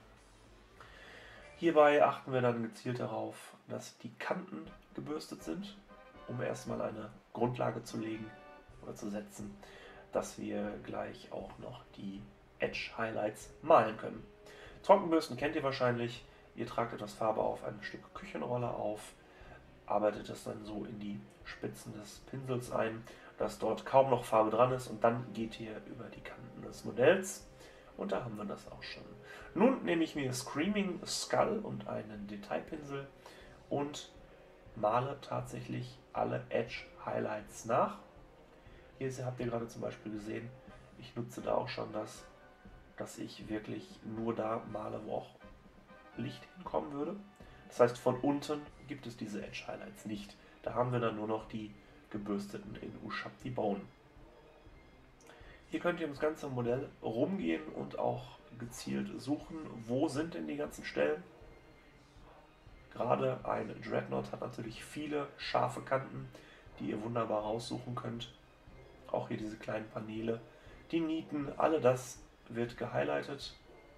Hierbei achten wir dann gezielt darauf, dass die Kanten gebürstet sind, um erstmal eine Grundlage zu legen oder zu setzen, dass wir gleich auch noch die Edge Highlights malen können. Trockenbürsten kennt ihr wahrscheinlich. Ihr tragt etwas Farbe auf ein Stück Küchenroller auf, arbeitet es dann so in die Spitzen des Pinsels ein, dass dort kaum noch Farbe dran ist und dann geht ihr über die Kanten des Modells. Und da haben wir das auch schon. Nun nehme ich mir Screaming Skull und einen Detailpinsel und male tatsächlich alle Edge Highlights nach. Hier habt ihr gerade zum Beispiel gesehen, ich nutze da auch schon das, dass ich wirklich nur da male, wo auch Licht hinkommen würde. Das heißt, von unten gibt es diese Edge Highlights nicht. Da haben wir dann nur noch die gebürsteten in Ushabti Bone. Hier könnt ihr ums ganze Modell rumgehen und auch gezielt suchen, wo sind denn die ganzen Stellen. Gerade ein Dreadnought hat natürlich viele scharfe Kanten, die ihr wunderbar raussuchen könnt. Auch hier diese kleinen Paneele, die Nieten, alle das wird gehighlightet,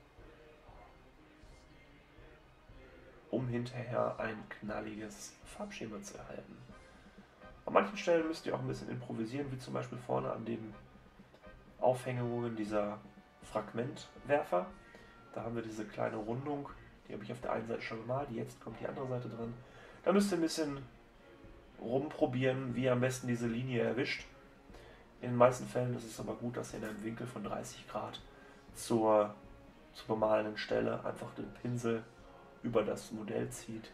um hinterher ein knalliges Farbschema zu erhalten. An manchen Stellen müsst ihr auch ein bisschen improvisieren, wie zum Beispiel vorne an den Aufhängungen dieser Fragmentwerfer. Da haben wir diese kleine Rundung, die habe ich auf der einen Seite schon gemalt, jetzt kommt die andere Seite dran. Da müsst ihr ein bisschen rumprobieren, wie ihr am besten diese Linie erwischt. In den meisten Fällen ist es aber gut, dass ihr in einem Winkel von dreißig Grad zur, zur bemalenden Stelle einfach den Pinsel über das Modell zieht.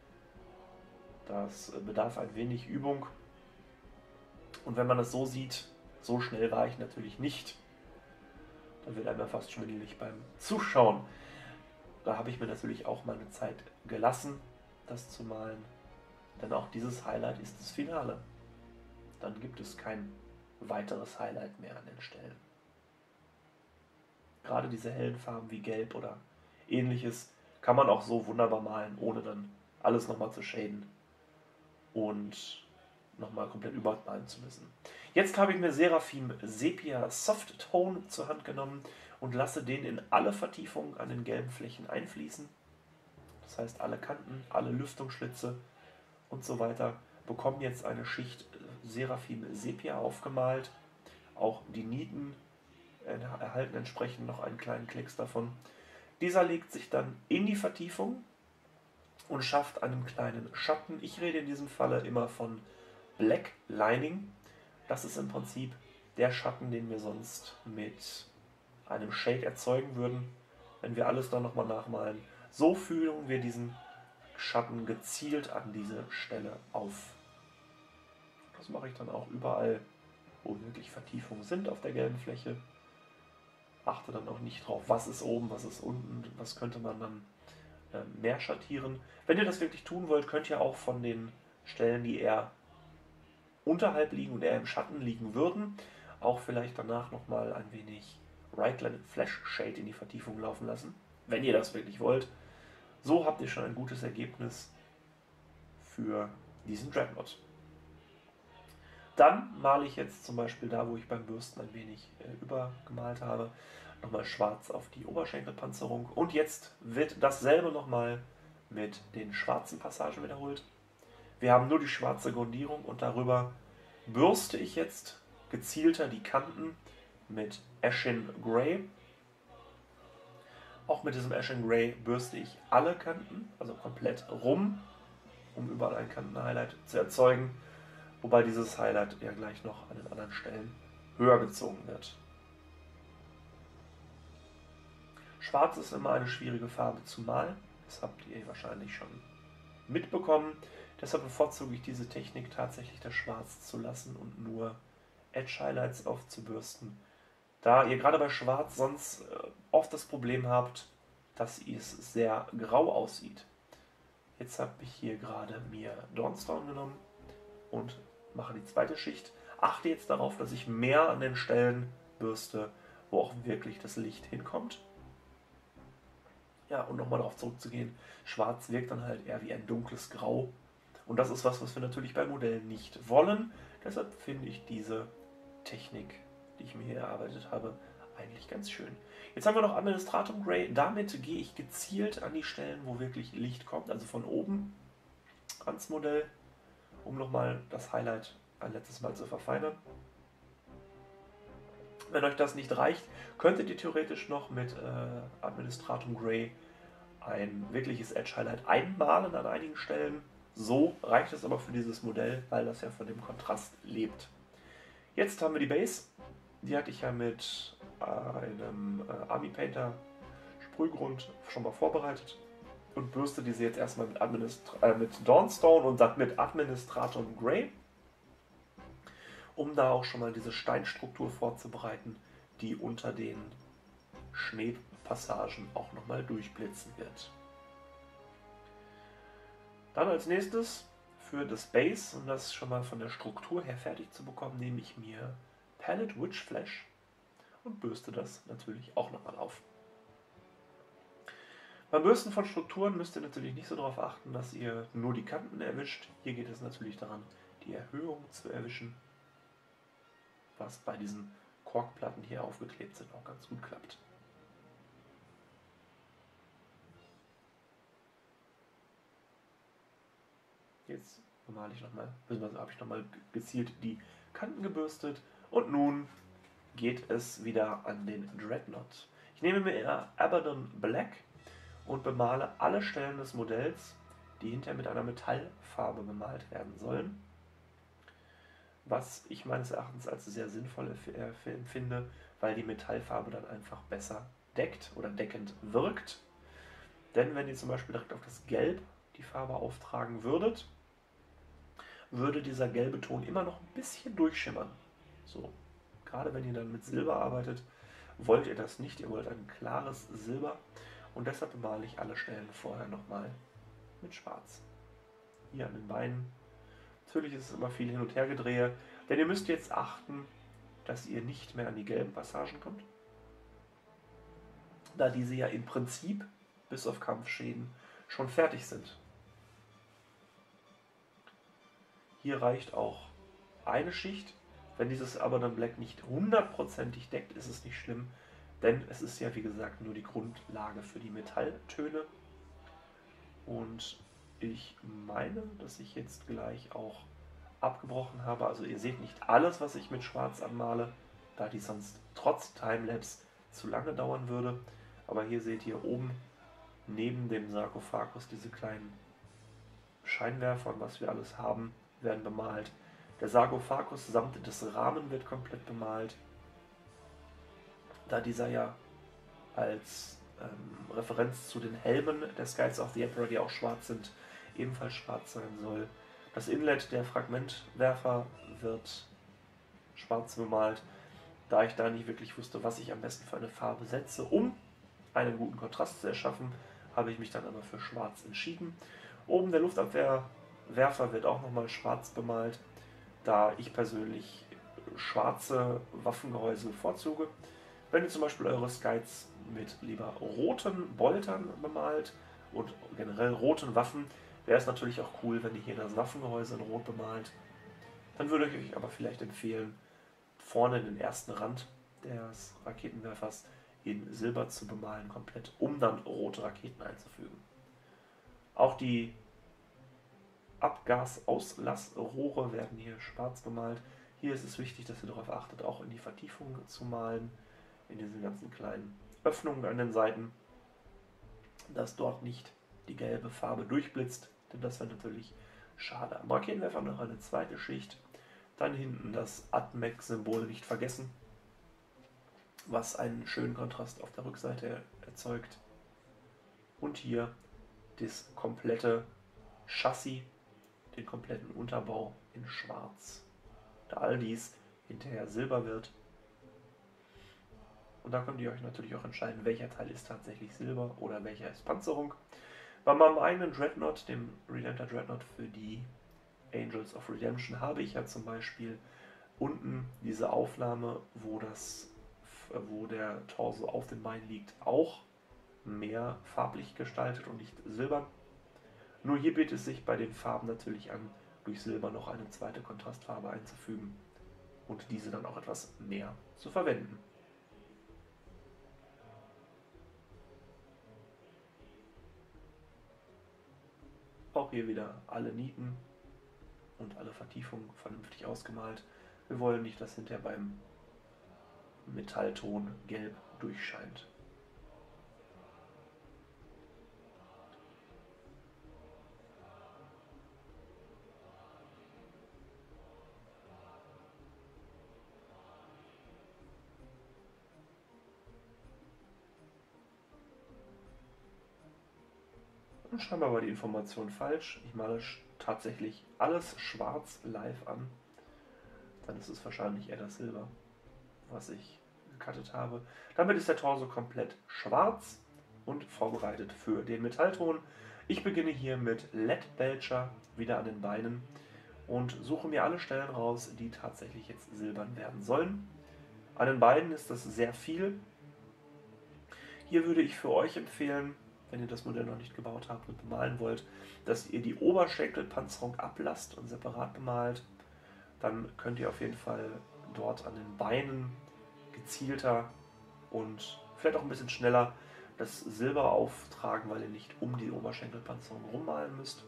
Das bedarf ein wenig Übung. Und wenn man das so sieht, so schnell war ich natürlich nicht. Da wird einem ja fast schwindelig beim Zuschauen. Da habe ich mir natürlich auch meine Zeit gelassen, das zu malen. Denn auch dieses Highlight ist das Finale. Dann gibt es kein weiteres Highlight mehr an den Stellen. Gerade diese hellen Farben wie Gelb oder ähnliches kann man auch so wunderbar malen, ohne dann alles nochmal zu shaden und nochmal komplett übermalen zu müssen. Jetzt habe ich mir Seraphim Sepia Soft Tone zur Hand genommen und lasse den in alle Vertiefungen an den gelben Flächen einfließen. Das heißt, alle Kanten, alle Lüftungsschlitze und so weiter bekommen jetzt eine Schicht Seraphim Sepia aufgemalt. Auch die Nieten erhalten entsprechend noch einen kleinen Klecks davon. Dieser legt sich dann in die Vertiefung und schafft einen kleinen Schatten. Ich rede in diesem Falle immer von Black Lining. Das ist im Prinzip der Schatten, den wir sonst mit einem Shade erzeugen würden, wenn wir alles dann nochmal nachmalen. So führen wir diesen Schatten gezielt an diese Stelle auf. Das mache ich dann auch überall, wo wirklich Vertiefungen sind auf der gelben Fläche. Achte dann auch nicht drauf, was ist oben, was ist unten, was könnte man dann äh, mehr schattieren. Wenn ihr das wirklich tun wollt, könnt ihr auch von den Stellen, die eher unterhalb liegen und eher im Schatten liegen würden, auch vielleicht danach nochmal ein wenig Right-Line Flash Shade in die Vertiefung laufen lassen, wenn ihr das wirklich wollt. So habt ihr schon ein gutes Ergebnis für diesen Dreadnought. Dann male ich jetzt zum Beispiel da, wo ich beim Bürsten ein wenig äh, übergemalt habe, nochmal schwarz auf die Oberschenkelpanzerung. Und jetzt wird dasselbe nochmal mit den schwarzen Passagen wiederholt. Wir haben nur die schwarze Grundierung und darüber bürste ich jetzt gezielter die Kanten mit Ashen Grey. Auch mit diesem Ashen Grey bürste ich alle Kanten, also komplett rum, um überall ein Kanten-Highlight zu erzeugen. Wobei dieses Highlight ja gleich noch an den anderen Stellen höher gezogen wird. Schwarz ist immer eine schwierige Farbe zu malen, das habt ihr wahrscheinlich schon mitbekommen. Deshalb bevorzuge ich diese Technik tatsächlich, das Schwarz zu lassen und nur Edge Highlights aufzubürsten. Da ihr gerade bei Schwarz sonst oft das Problem habt, dass es sehr grau aussieht. Jetzt habe ich hier gerade mir Dawnstone genommen und mache die zweite Schicht. Achte jetzt darauf, dass ich mehr an den Stellen bürste, wo auch wirklich das Licht hinkommt. Ja, und nochmal darauf zurückzugehen, Schwarz wirkt dann halt eher wie ein dunkles Grau. Und das ist was, was wir natürlich bei Modellen nicht wollen. Deshalb finde ich diese Technik, die ich mir hier erarbeitet habe, eigentlich ganz schön. Jetzt haben wir noch Administratum Grey. Damit gehe ich gezielt an die Stellen, wo wirklich Licht kommt, also von oben ans Modell, um nochmal das Highlight ein letztes Mal zu verfeinern. Wenn euch das nicht reicht, könntet ihr theoretisch noch mit äh, Administratum Grey ein wirkliches Edge Highlight einmalen an einigen Stellen. So reicht es aber für dieses Modell, weil das ja von dem Kontrast lebt. Jetzt haben wir die Base. Die hatte ich ja mit einem äh, Army Painter Sprühgrund schon mal vorbereitet und bürste diese jetzt erstmal mit, Administra äh, mit Dawnstone und dann mit Administratum Grey, um da auch schon mal diese Steinstruktur vorzubereiten, die unter den Schneepassagen auch nochmal durchblitzen wird. Dann als nächstes für das Base, um das schon mal von der Struktur her fertig zu bekommen, nehme ich mir Palette Witch Flash und bürste das natürlich auch nochmal auf. Beim Bürsten von Strukturen müsst ihr natürlich nicht so darauf achten, dass ihr nur die Kanten erwischt. Hier geht es natürlich daran, die Erhöhung zu erwischen, was bei diesen Korkplatten hier aufgeklebt sind auch ganz gut klappt. Jetzt male ich nochmal, beziehungsweise habe ich nochmal gezielt die Kanten gebürstet und nun geht es wieder an den Dreadnought. Ich nehme mir Abaddon Black und bemale alle Stellen des Modells, die hinterher mit einer Metallfarbe bemalt werden sollen. Was ich meines Erachtens als sehr sinnvoll empfinde, weil die Metallfarbe dann einfach besser deckt oder deckend wirkt. Denn wenn ihr zum Beispiel direkt auf das Gelb die Farbe auftragen würdet, würde dieser gelbe Ton immer noch ein bisschen durchschimmern. So, gerade wenn ihr dann mit Silber arbeitet, wollt ihr das nicht. Ihr wollt ein klares Silber und deshalb bemale ich alle Stellen vorher nochmal mit Schwarz. Hier an den Beinen. Natürlich ist es immer viel hin und her gedrehe, denn ihr müsst jetzt achten, dass ihr nicht mehr an die gelben Passagen kommt, da diese ja im Prinzip bis auf Kampfschäden schon fertig sind. Hier reicht auch eine Schicht. Wenn dieses Abaddon Black nicht hundertprozentig deckt, ist es nicht schlimm, denn es ist ja wie gesagt nur die Grundlage für die Metalltöne. Und ich meine, dass ich jetzt gleich auch abgebrochen habe. Also ihr seht nicht alles, was ich mit Schwarz anmale, da die sonst trotz Timelapse zu lange dauern würde. Aber hier seht ihr oben neben dem Sarkophagus diese kleinen Scheinwerfer und was wir alles haben, werden bemalt. Der Sarkophagus samt des Rahmen wird komplett bemalt, da dieser ja als ähm, Referenz zu den Helmen der Skies of the Emperor, die auch schwarz sind, ebenfalls schwarz sein soll. Das Inlet der Fragmentwerfer wird schwarz bemalt, da ich da nicht wirklich wusste, was ich am besten für eine Farbe setze. Um einen guten Kontrast zu erschaffen, habe ich mich dann aber für schwarz entschieden. Oben der Luftabwehrwerfer wird auch nochmal schwarz bemalt, da ich persönlich schwarze Waffengehäuse bevorzuge. Wenn ihr zum Beispiel eure Skies mit lieber roten Boltern bemalt und generell roten Waffen, wäre es natürlich auch cool, wenn ihr hier das Waffengehäuse in Rot bemalt. Dann würde ich euch aber vielleicht empfehlen, vorne den ersten Rand des Raketenwerfers in Silber zu bemalen komplett, um dann rote Raketen einzufügen. Auch die Abgasauslassrohre werden hier schwarz bemalt. Hier ist es wichtig, dass ihr darauf achtet, auch in die Vertiefung zu malen, in diesen ganzen kleinen Öffnungen an den Seiten, dass dort nicht die gelbe Farbe durchblitzt, denn das wäre natürlich schade. Am Raketenwerfer noch eine zweite Schicht, dann hinten das Atmec-Symbol nicht vergessen, was einen schönen Kontrast auf der Rückseite erzeugt. Und hier das komplette Chassis, den kompletten Unterbau in schwarz. Da all dies hinterher silber wird. Und da könnt ihr euch natürlich auch entscheiden, welcher Teil ist tatsächlich Silber oder welcher ist Panzerung. Bei meinem eigenen Dreadnought, dem Redemptor Dreadnought für die Angels of Redemption, habe ich ja zum Beispiel unten diese Aufnahme, wo, das, wo der Torso auf den Beinen liegt, auch mehr farblich gestaltet und nicht silbern. Nur hier bietet es sich bei den Farben natürlich an, durch Silber noch eine zweite Kontrastfarbe einzufügen und diese dann auch etwas mehr zu verwenden. Auch hier wieder alle Nieten und alle Vertiefungen vernünftig ausgemalt. Wir wollen nicht, dass hinterher beim Metallton gelb durchscheint. Und scheinbar war die Information falsch. Ich male tatsächlich alles schwarz live an. Dann ist es wahrscheinlich eher das Silber, was ich gecuttet habe. Damit ist der Torso komplett schwarz und vorbereitet für den Metallton. Ich beginne hier mit L E D-Belcher wieder an den Beinen und suche mir alle Stellen raus, die tatsächlich jetzt silbern werden sollen. An den Beinen ist das sehr viel. Hier würde ich für euch empfehlen, wenn ihr das Modell noch nicht gebaut habt und bemalen wollt, dass ihr die Oberschenkelpanzerung ablasst und separat bemalt. Dann könnt ihr auf jeden Fall dort an den Beinen gezielter und vielleicht auch ein bisschen schneller das Silber auftragen, weil ihr nicht um die Oberschenkelpanzerung rummalen müsst.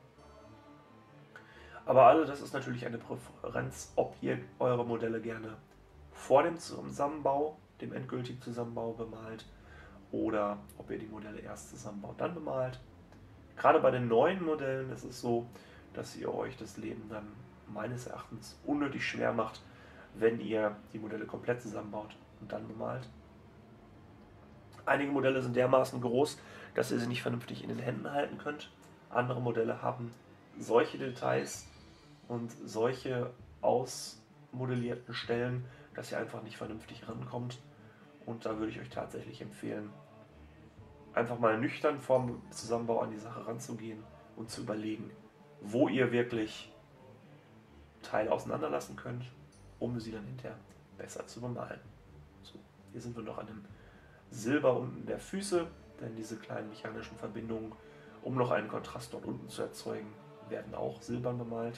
Aber alle, das ist natürlich eine Präferenz, ob ihr eure Modelle gerne vor dem Zusammenbau, dem endgültigen Zusammenbau bemalt, oder ob ihr die Modelle erst zusammenbaut, dann bemalt. Gerade bei den neuen Modellen ist es so, dass ihr euch das Leben dann meines Erachtens unnötig schwer macht, wenn ihr die Modelle komplett zusammenbaut und dann bemalt. Einige Modelle sind dermaßen groß, dass ihr sie nicht vernünftig in den Händen halten könnt. Andere Modelle haben solche Details und solche ausmodellierten Stellen, dass ihr einfach nicht vernünftig rankommt. Und da würde ich euch tatsächlich empfehlen, einfach mal nüchtern vorm Zusammenbau an die Sache ranzugehen und zu überlegen, wo ihr wirklich Teile auseinanderlassen könnt, um sie dann hinterher besser zu bemalen. So, hier sind wir noch an dem Silber unten der Füße, denn diese kleinen mechanischen Verbindungen, um noch einen Kontrast dort unten zu erzeugen, werden auch silbern bemalt.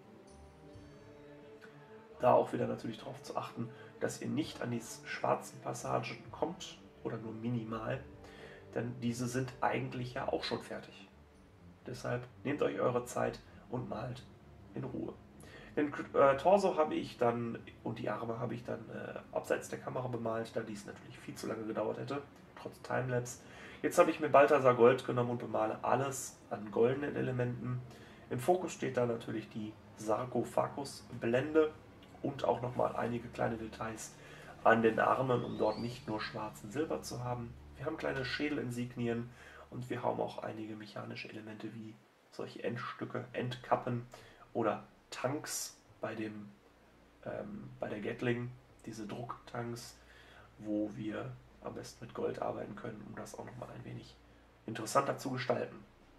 Da auch wieder natürlich darauf zu achten, dass ihr nicht an die schwarzen Passagen kommt oder nur minimal, denn diese sind eigentlich ja auch schon fertig. Deshalb nehmt euch eure Zeit und malt in Ruhe. Den äh, Torso habe ich dann und die Arme habe ich dann äh, abseits der Kamera bemalt, da dies natürlich viel zu lange gedauert hätte, trotz Timelapse. Jetzt habe ich mir Balthasar Gold genommen und bemale alles an goldenen Elementen. Im Fokus steht da natürlich die Sarkophagus-Blende und auch nochmal einige kleine Details an den Armen, um dort nicht nur schwarz und silber zu haben. Wir haben kleine Schädelinsignien und wir haben auch einige mechanische Elemente wie solche Endstücke, Endkappen oder Tanks bei, dem, ähm, bei der Gatling, diese Drucktanks, wo wir am besten mit Gold arbeiten können, um das auch nochmal ein wenig interessanter zu gestalten.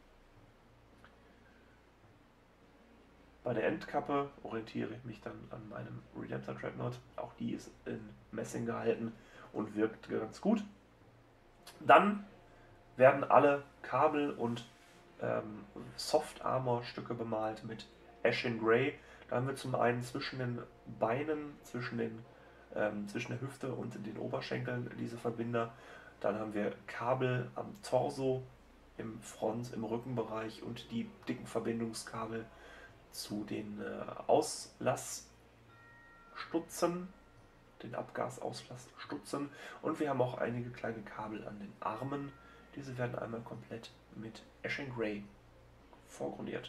Bei der Endkappe orientiere ich mich dann an meinem Redemptor Dreadnought. Auch die ist in Messing gehalten und wirkt ganz gut. Dann werden alle Kabel und ähm, Soft Armor Stücke bemalt mit Ashen Grey. Da haben wir zum einen zwischen den Beinen, zwischen, den, ähm, zwischen der Hüfte und den Oberschenkeln diese Verbinder. Dann haben wir Kabel am Torso, im Front-, im Rückenbereich und die dicken Verbindungskabel zu den äh, Auslassstutzen, den Abgasauslassstutzen. Und wir haben auch einige kleine Kabel an den Armen. Diese werden einmal komplett mit Ash and Grey vorgrundiert.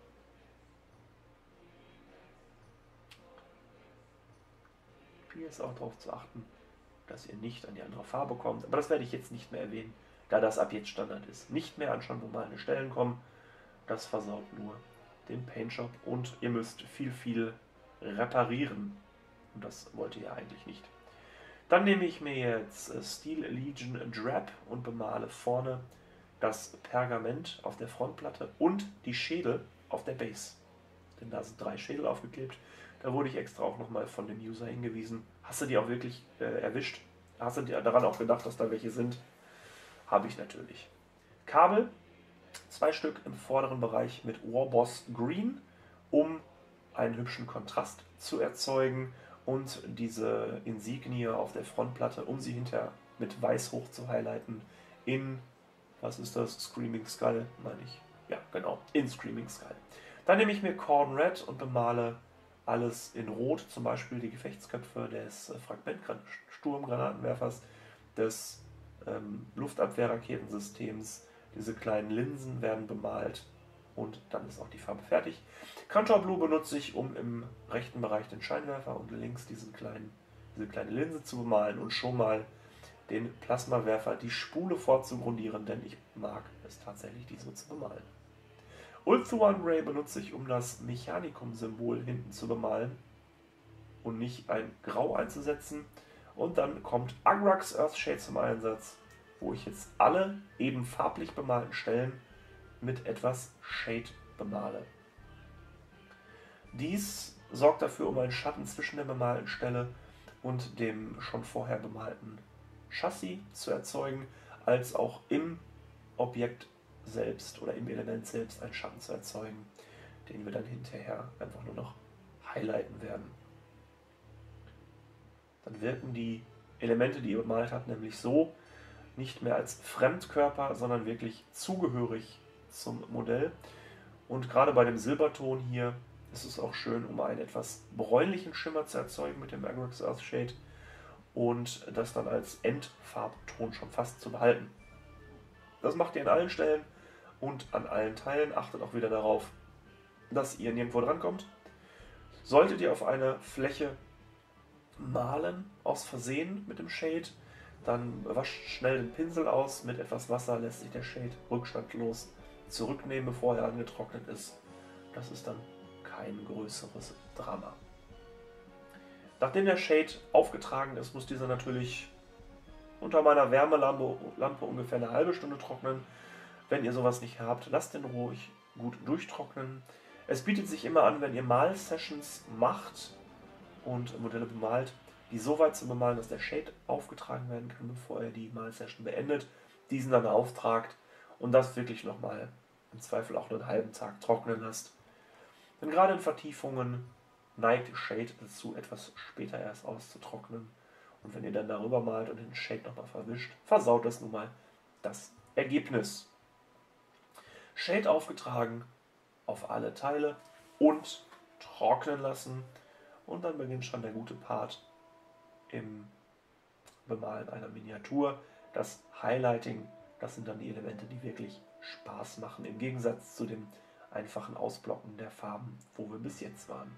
Hier ist auch darauf zu achten, dass ihr nicht an die andere Farbe kommt. Aber das werde ich jetzt nicht mehr erwähnen, da das ab jetzt Standard ist. Nicht mehr an schon bemalene Stellen kommen. Das versaut nur den Paintshop und ihr müsst viel, viel reparieren. Und das wollt ihr eigentlich nicht. Dann nehme ich mir jetzt Steel Legion Drab und bemale vorne das Pergament auf der Frontplatte und die Schädel auf der Base. Denn da sind drei Schädel aufgeklebt. Da wurde ich extra auch nochmal von dem User hingewiesen. Hast du die auch wirklich äh, erwischt? Hast du dir daran auch gedacht, dass da welche sind? Habe ich natürlich. Kabel, zwei Stück im vorderen Bereich mit Warboss Green, um einen hübschen Kontrast zu erzeugen und diese Insignie auf der Frontplatte, um sie hinterher mit Weiß hoch zu highlighten in, was ist das, Screaming Skull, meine ich. Ja, genau, in Screaming Skull. Dann nehme ich mir Corn Red und bemale alles in Rot, zum Beispiel die Gefechtsköpfe des Fragmentsturmgranatenwerfers, des ähm, Luftabwehrraketensystems. Diese kleinen Linsen werden bemalt und dann ist auch die Farbe fertig. Contour Blue benutze ich, um im rechten Bereich den Scheinwerfer und links diesen kleinen, diese kleine Linse zu bemalen und schon mal den Plasmawerfer, die Spule vorzugrundieren, denn ich mag es tatsächlich, die so zu bemalen. Ulthuan Grey benutze ich, um das Mechanicum-Symbol hinten zu bemalen und nicht ein Grau einzusetzen. Und dann kommt Agrax Earthshade zum Einsatz, wo ich jetzt alle eben farblich bemalten Stellen mit etwas Shade bemale. Dies sorgt dafür, um einen Schatten zwischen der bemalten Stelle und dem schon vorher bemalten Chassis zu erzeugen, als auch im Objekt selbst oder im Element selbst einen Schatten zu erzeugen, den wir dann hinterher einfach nur noch highlighten werden. Dann wirken die Elemente, die ihr bemalt habt, nämlich so nicht mehr als Fremdkörper, sondern wirklich zugehörig zum Modell. Und gerade bei dem Silberton hier ist es auch schön, um einen etwas bräunlichen Schimmer zu erzeugen mit dem Agrax Earthshade und das dann als Endfarbton schon fast zu behalten. Das macht ihr an allen Stellen und an allen Teilen. Achtet auch wieder darauf, dass ihr nirgendwo drankommt. Solltet ihr auf eine Fläche malen, aus Versehen mit dem Shade, dann wascht schnell den Pinsel aus. Mit etwas Wasser lässt sich der Shade rückstandlos zurücknehmen, bevor er angetrocknet ist. Das ist dann kein größeres Drama. Nachdem der Shade aufgetragen ist, muss dieser natürlich unter meiner Wärmelampe Lampe ungefähr eine halbe Stunde trocknen. Wenn ihr sowas nicht habt, lasst den ruhig gut durchtrocknen. Es bietet sich immer an, wenn ihr Mal-Sessions macht und Modelle bemalt, die so weit zu bemalen, dass der Shade aufgetragen werden kann, bevor ihr die Mal-Session beendet, diesen dann auftragt und das wirklich nochmal im Zweifel auch nur einen halben Tag trocknen lasst. Denn gerade in Vertiefungen neigt Shade dazu, etwas später erst auszutrocknen. Und wenn ihr dann darüber malt und den Shade nochmal verwischt, versaut das nun mal das Ergebnis. Shade aufgetragen auf alle Teile und trocknen lassen. Und dann beginnt schon der gute Part im Bemalen einer Miniatur. Das Highlighting, das sind dann die Elemente, die wirklich Spaß machen, im Gegensatz zu dem einfachen Ausblocken der Farben, wo wir bis jetzt waren.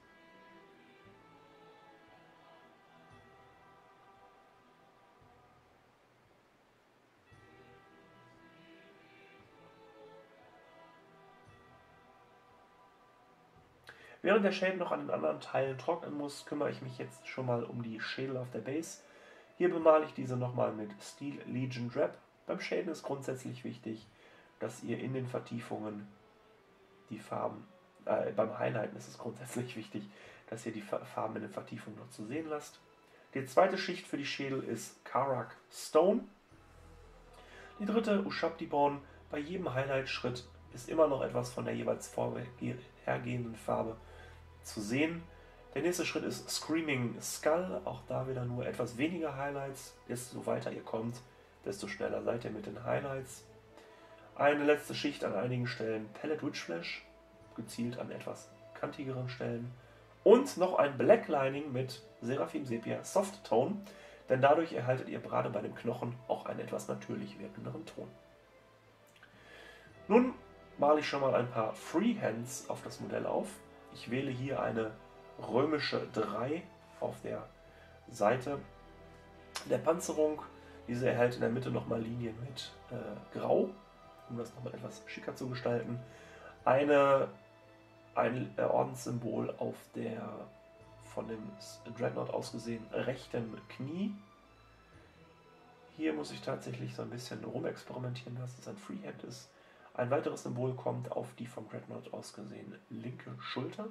Während der Shade noch an den anderen Teilen trocknen muss, kümmere ich mich jetzt schon mal um die Schädel auf der Base. Hier bemale ich diese nochmal mit Steel Legion Drab. Beim Shaden ist grundsätzlich wichtig, dass ihr in den Vertiefungen die Farben, äh, beim Highlighten ist es grundsätzlich wichtig, dass ihr die Farben in den Vertiefungen noch zu sehen lasst. Die zweite Schicht für die Schädel ist Karak Stone. Die dritte Ushabti Bone. Bei jedem Highlight-Schritt ist immer noch etwas von der jeweils vorhergehenden Farbe zu sehen. Der nächste Schritt ist Screaming Skull, auch da wieder nur etwas weniger Highlights. Desto weiter ihr kommt, desto schneller seid ihr mit den Highlights. Eine letzte Schicht an einigen Stellen Palette Witch Flash, gezielt an etwas kantigeren Stellen. Und noch ein Blacklining mit Seraphim Sepia Soft Tone, denn dadurch erhaltet ihr gerade bei dem Knochen auch einen etwas natürlich wirkenderen Ton. Nun male ich schon mal ein paar Freehands auf das Modell auf. Ich wähle hier eine römische drei auf der Seite der Panzerung. Diese erhält in der Mitte nochmal Linien mit äh, Grau, um das nochmal etwas schicker zu gestalten. Eine, ein Ordenssymbol auf der von dem Dreadnought aus gesehen rechten Knie. Hier muss ich tatsächlich so ein bisschen rumexperimentieren, dass es ein Freehand ist. Ein weiteres Symbol kommt auf die vom Dreadnought aus gesehen linke Schulter.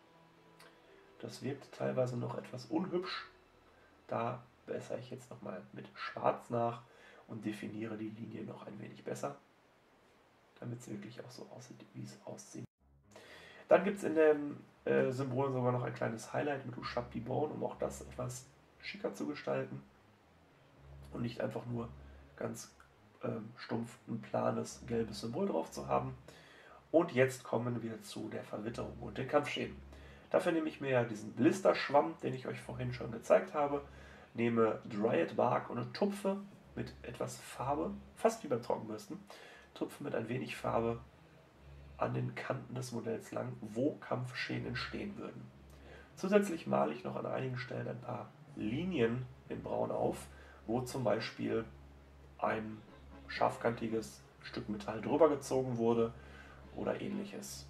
Das wirkt teilweise noch etwas unhübsch. Da bessere ich jetzt nochmal mit Schwarz nach und definiere die Linie noch ein wenig besser, damit es wirklich auch so aussieht, wie es aussieht. Dann gibt es in dem äh, Symbol sogar noch ein kleines Highlight mit Ushabti Bone, um auch das etwas schicker zu gestalten und nicht einfach nur ganz ähm, stumpf ein planes gelbes Symbol drauf zu haben. Und jetzt kommen wir zu der Verwitterung und den Kampfschäden. Dafür nehme ich mir ja diesen Blisterschwamm, den ich euch vorhin schon gezeigt habe, nehme Dryad Bark und tupfe mit etwas Farbe, fast wie beim Trockenbürsten, tupfe mit ein wenig Farbe an den Kanten des Modells lang, wo Kampfschäden entstehen würden. Zusätzlich male ich noch an einigen Stellen ein paar Linien in Braun auf, wo zum Beispiel ein scharfkantiges Stück Metall drüber gezogen wurde oder ähnliches.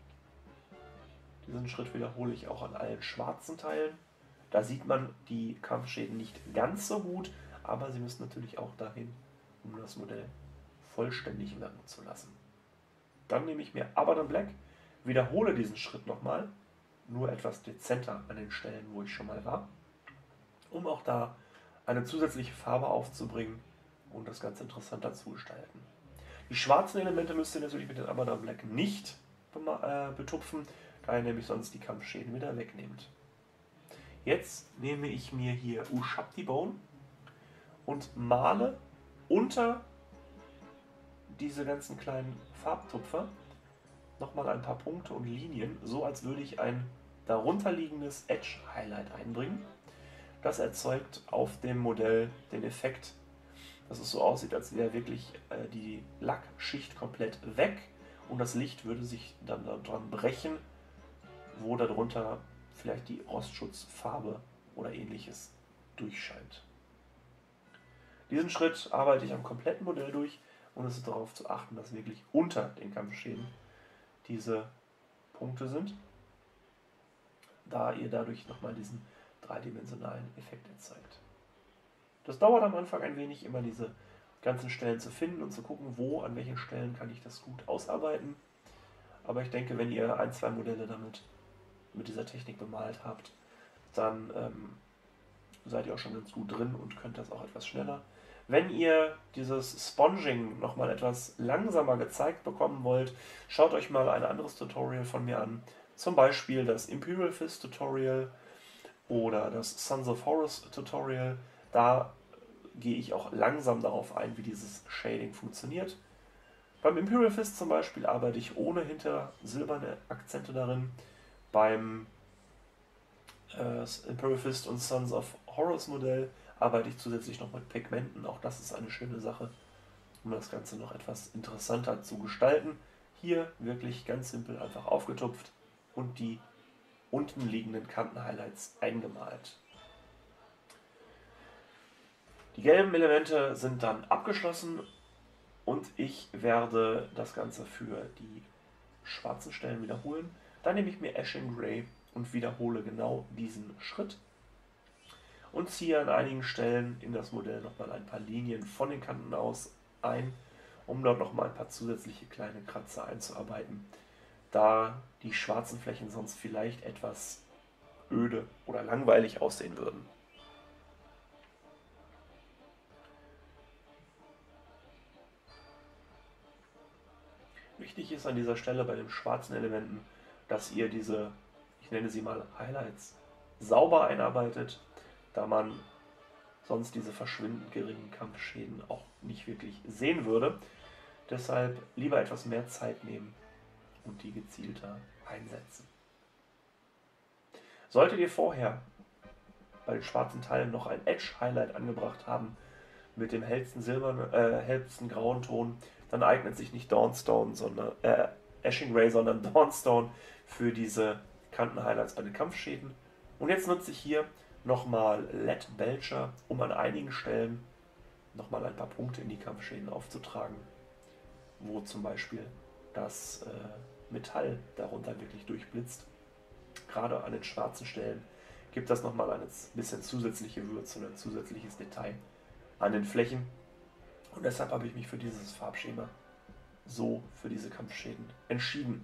Diesen Schritt wiederhole ich auch an allen schwarzen Teilen. Da sieht man die Kampfschäden nicht ganz so gut, aber sie müssen natürlich auch dahin, um das Modell vollständig wirken zu lassen. Dann nehme ich mir Abaddon Black, wiederhole diesen Schritt nochmal, nur etwas dezenter an den Stellen, wo ich schon mal war, um auch da eine zusätzliche Farbe aufzubringen und das Ganze interessanter zu gestalten. Die schwarzen Elemente müsst ihr natürlich mit den Abaddon Black nicht betupfen, da ihr nämlich sonst die Kampfschäden wieder wegnehmt. Jetzt nehme ich mir hier Ushabti Bone und male unter diese ganzen kleinen Farbtupfer nochmal ein paar Punkte und Linien, so als würde ich ein darunterliegendes Edge Highlight einbringen. Das erzeugt auf dem Modell den Effekt, dass es so aussieht, als wäre wirklich äh, die Lackschicht komplett weg und das Licht würde sich dann daran brechen, wo darunter vielleicht die Rostschutzfarbe oder ähnliches durchscheint. Diesen Schritt arbeite ich am kompletten Modell durch und es ist darauf zu achten, dass wirklich unter den Kampfschäden diese Punkte sind, da ihr dadurch nochmal diesen dreidimensionalen Effekt erzeugt. Das dauert am Anfang ein wenig, immer diese ganzen Stellen zu finden und zu gucken, wo, an welchen Stellen kann ich das gut ausarbeiten. Aber ich denke, wenn ihr ein, zwei Modelle damit mit dieser Technik bemalt habt, dann ähm, seid ihr auch schon ganz gut drin und könnt das auch etwas schneller. Wenn ihr dieses Sponging nochmal etwas langsamer gezeigt bekommen wollt, schaut euch mal ein anderes Tutorial von mir an. Zum Beispiel das Imperial Fist Tutorial oder das Sons of Horus Tutorial. Da gehe ich auch langsam darauf ein, wie dieses Shading funktioniert. Beim Imperial Fist zum Beispiel arbeite ich ohne hinter silberne Akzente darin. Beim äh, Imperial Fist und Sons of Horus Modell arbeite ich zusätzlich noch mit Pigmenten. Auch das ist eine schöne Sache, um das Ganze noch etwas interessanter zu gestalten. Hier wirklich ganz simpel einfach aufgetupft und die unten liegenden Kanten-Highlights eingemalt. Die gelben Elemente sind dann abgeschlossen und ich werde das Ganze für die schwarzen Stellen wiederholen. Dann nehme ich mir Ashen Grey und wiederhole genau diesen Schritt und ziehe an einigen Stellen in das Modell nochmal ein paar Linien von den Kanten aus ein, um dort nochmal ein paar zusätzliche kleine Kratzer einzuarbeiten, da die schwarzen Flächen sonst vielleicht etwas öde oder langweilig aussehen würden. Wichtig ist an dieser Stelle bei den schwarzen Elementen, dass ihr diese, ich ich nenne sie mal Highlights, sauber einarbeitet, da man sonst diese verschwindend geringen Kampfschäden auch nicht wirklich sehen würde. Deshalb lieber etwas mehr Zeit nehmen und die gezielter einsetzen. Solltet ihr vorher bei den schwarzen Teilen noch ein Edge-Highlight angebracht haben mit dem hellsten, silbernen, äh, hellsten grauen Ton, dann eignet sich nicht Dawnstone, sondern äh, Ashing Grey, sondern Dawnstone für diese Kanten-Highlights bei den Kampfschäden. Und jetzt nutze ich hier nochmal Lead Belcher, um an einigen Stellen nochmal ein paar Punkte in die Kampfschäden aufzutragen, wo zum Beispiel das äh, Metall darunter wirklich durchblitzt. Gerade an den schwarzen Stellen gibt das nochmal ein bisschen zusätzliche Würze und ein zusätzliches Detail an den Flächen. Und deshalb habe ich mich für dieses Farbschema so für diese Kampfschäden entschieden.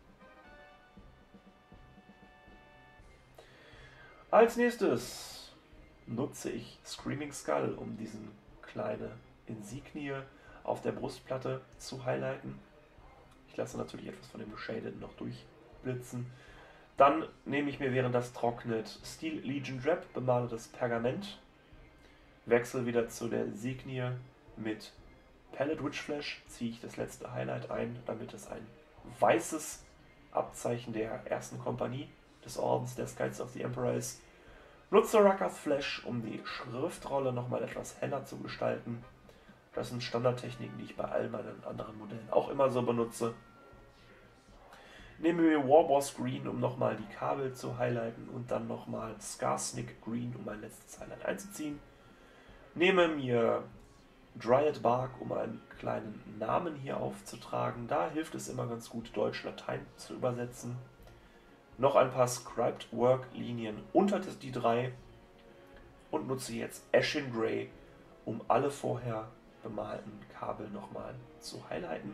Als nächstes nutze ich Screaming Skull, um diesen kleine Insignie auf der Brustplatte zu highlighten. Ich lasse natürlich etwas von dem Geshadeten noch durchblitzen. Dann nehme ich mir, während das trocknet, Steel Legion Drap, bemale das Pergament, wechsle wieder zu der Insignie mit Palette Witchflash, ziehe ich das letzte Highlight ein, damit es ein weißes Abzeichen der ersten Kompanie des Ordens der Skies of the Emperor ist. Nutze Rucker's Flash, um die Schriftrolle nochmal etwas heller zu gestalten. Das sind Standardtechniken, die ich bei all meinen anderen Modellen auch immer so benutze. Nehme mir Warboss Green, um nochmal die Kabel zu highlighten und dann nochmal Skarsnik Green, um ein letztes Highlight einzuziehen. Nehme mir Dryad Bark, um einen kleinen Namen hier aufzutragen. Da hilft es immer ganz gut, Deutsch-Latein zu übersetzen. Noch ein paar Scribed Work Linien unter die drei und nutze jetzt Ashen Grey, um alle vorher bemalten Kabel nochmal zu highlighten.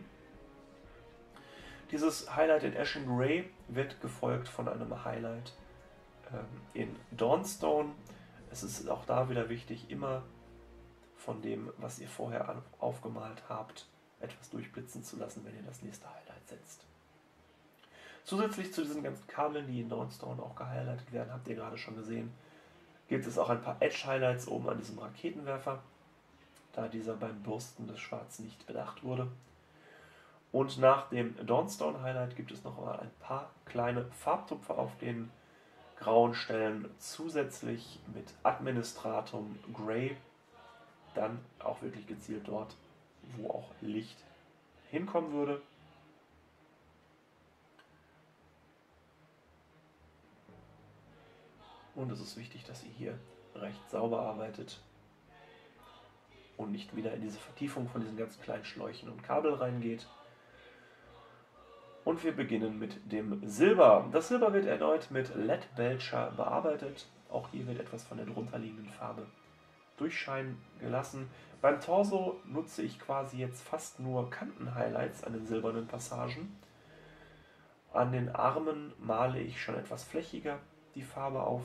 Dieses Highlight in Ashen Grey wird gefolgt von einem Highlight ähm, in Dawnstone. Es ist auch da wieder wichtig, immer von dem, was ihr vorher aufgemalt habt, etwas durchblitzen zu lassen, wenn ihr das nächste Highlight setzt. Zusätzlich zu diesen ganzen Kabeln, die in Dawnstone auch gehighlightet werden, habt ihr gerade schon gesehen, gibt es auch ein paar Edge-Highlights oben an diesem Raketenwerfer, da dieser beim Bürsten des Schwarz nicht bedacht wurde. Und nach dem Dawnstone Highlight gibt es noch mal ein paar kleine Farbtupfer auf den grauen Stellen, zusätzlich mit Administratum Grey, dann auch wirklich gezielt dort, wo auch Licht hinkommen würde. Und es ist wichtig, dass ihr hier recht sauber arbeitet und nicht wieder in diese Vertiefung von diesen ganz kleinen Schläuchen und Kabel reingeht. Und wir beginnen mit dem Silber. Das Silber wird erneut mit Lead Belcher bearbeitet. Auch hier wird etwas von der drunterliegenden Farbe durchscheinen gelassen. Beim Torso nutze ich quasi jetzt fast nur Kanten-Highlights an den silbernen Passagen. An den Armen male ich schon etwas flächiger die Farbe auf,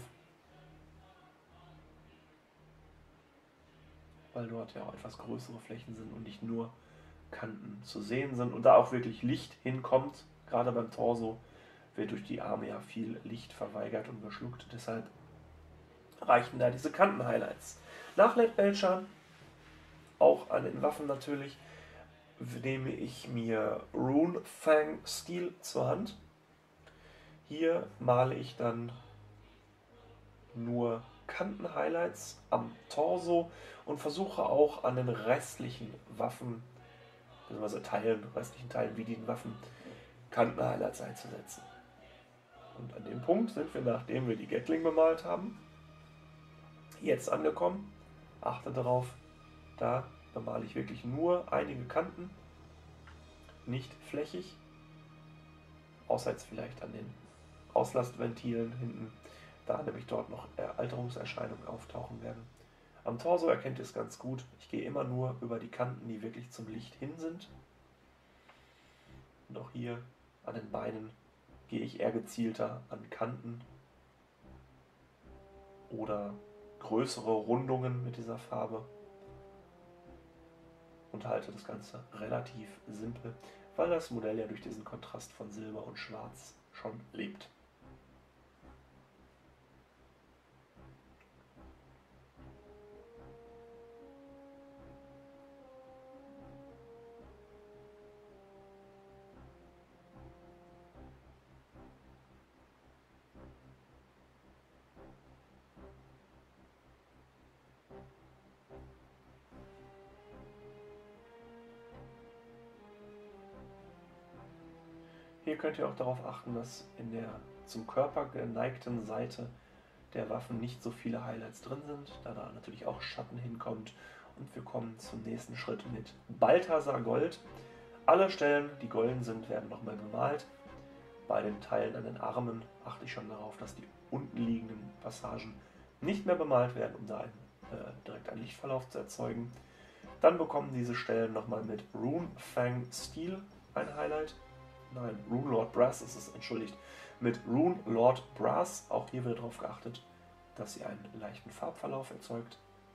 weil dort ja auch etwas größere Flächen sind und nicht nur Kanten zu sehen sind und da auch wirklich Licht hinkommt. Gerade beim Torso wird durch die Arme ja viel Licht verweigert und verschluckt, deshalb reichen da diese Kanten-Highlights. Nach Lead Belcher, auch an den Waffen natürlich, nehme ich mir Rune Fang Steel zur Hand. Hier male ich dann nur Kanten-Highlights am Torso und versuche auch an den restlichen Waffen, beziehungsweise Teilen, restlichen Teilen wie den Waffen, Kanten-Highlights einzusetzen. Und an dem Punkt sind wir, nachdem wir die Gatling bemalt haben, jetzt angekommen. Achte darauf, da bemale ich wirklich nur einige Kanten, nicht flächig, außer jetzt vielleicht an den Auslastventilen hinten, da nämlich dort noch Alterungserscheinungen auftauchen werden. Am Torso erkennt ihr es ganz gut. Ich gehe immer nur über die Kanten, die wirklich zum Licht hin sind. Und auch hier an den Beinen gehe ich eher gezielter an Kanten oder größere Rundungen mit dieser Farbe und halte das Ganze relativ simpel, weil das Modell ja durch diesen Kontrast von Silber und Schwarz schon lebt. Hier könnt ihr auch darauf achten, dass in der zum Körper geneigten Seite der Waffen nicht so viele Highlights drin sind, da da natürlich auch Schatten hinkommt. Und wir kommen zum nächsten Schritt mit Balthasar Gold. Alle Stellen, die golden sind, werden nochmal bemalt. Bei den Teilen an den Armen achte ich schon darauf, dass die unten liegenden Passagen nicht mehr bemalt werden, um da einen, äh, direkt einen Lichtverlauf zu erzeugen. Dann bekommen diese Stellen nochmal mit Runefang Steel ein Highlight. Nein, Rune Lord Brass ist es, entschuldigt. Mit Rune Lord Brass, auch hier wird darauf geachtet, dass sie einen leichten Farbverlauf erzeugt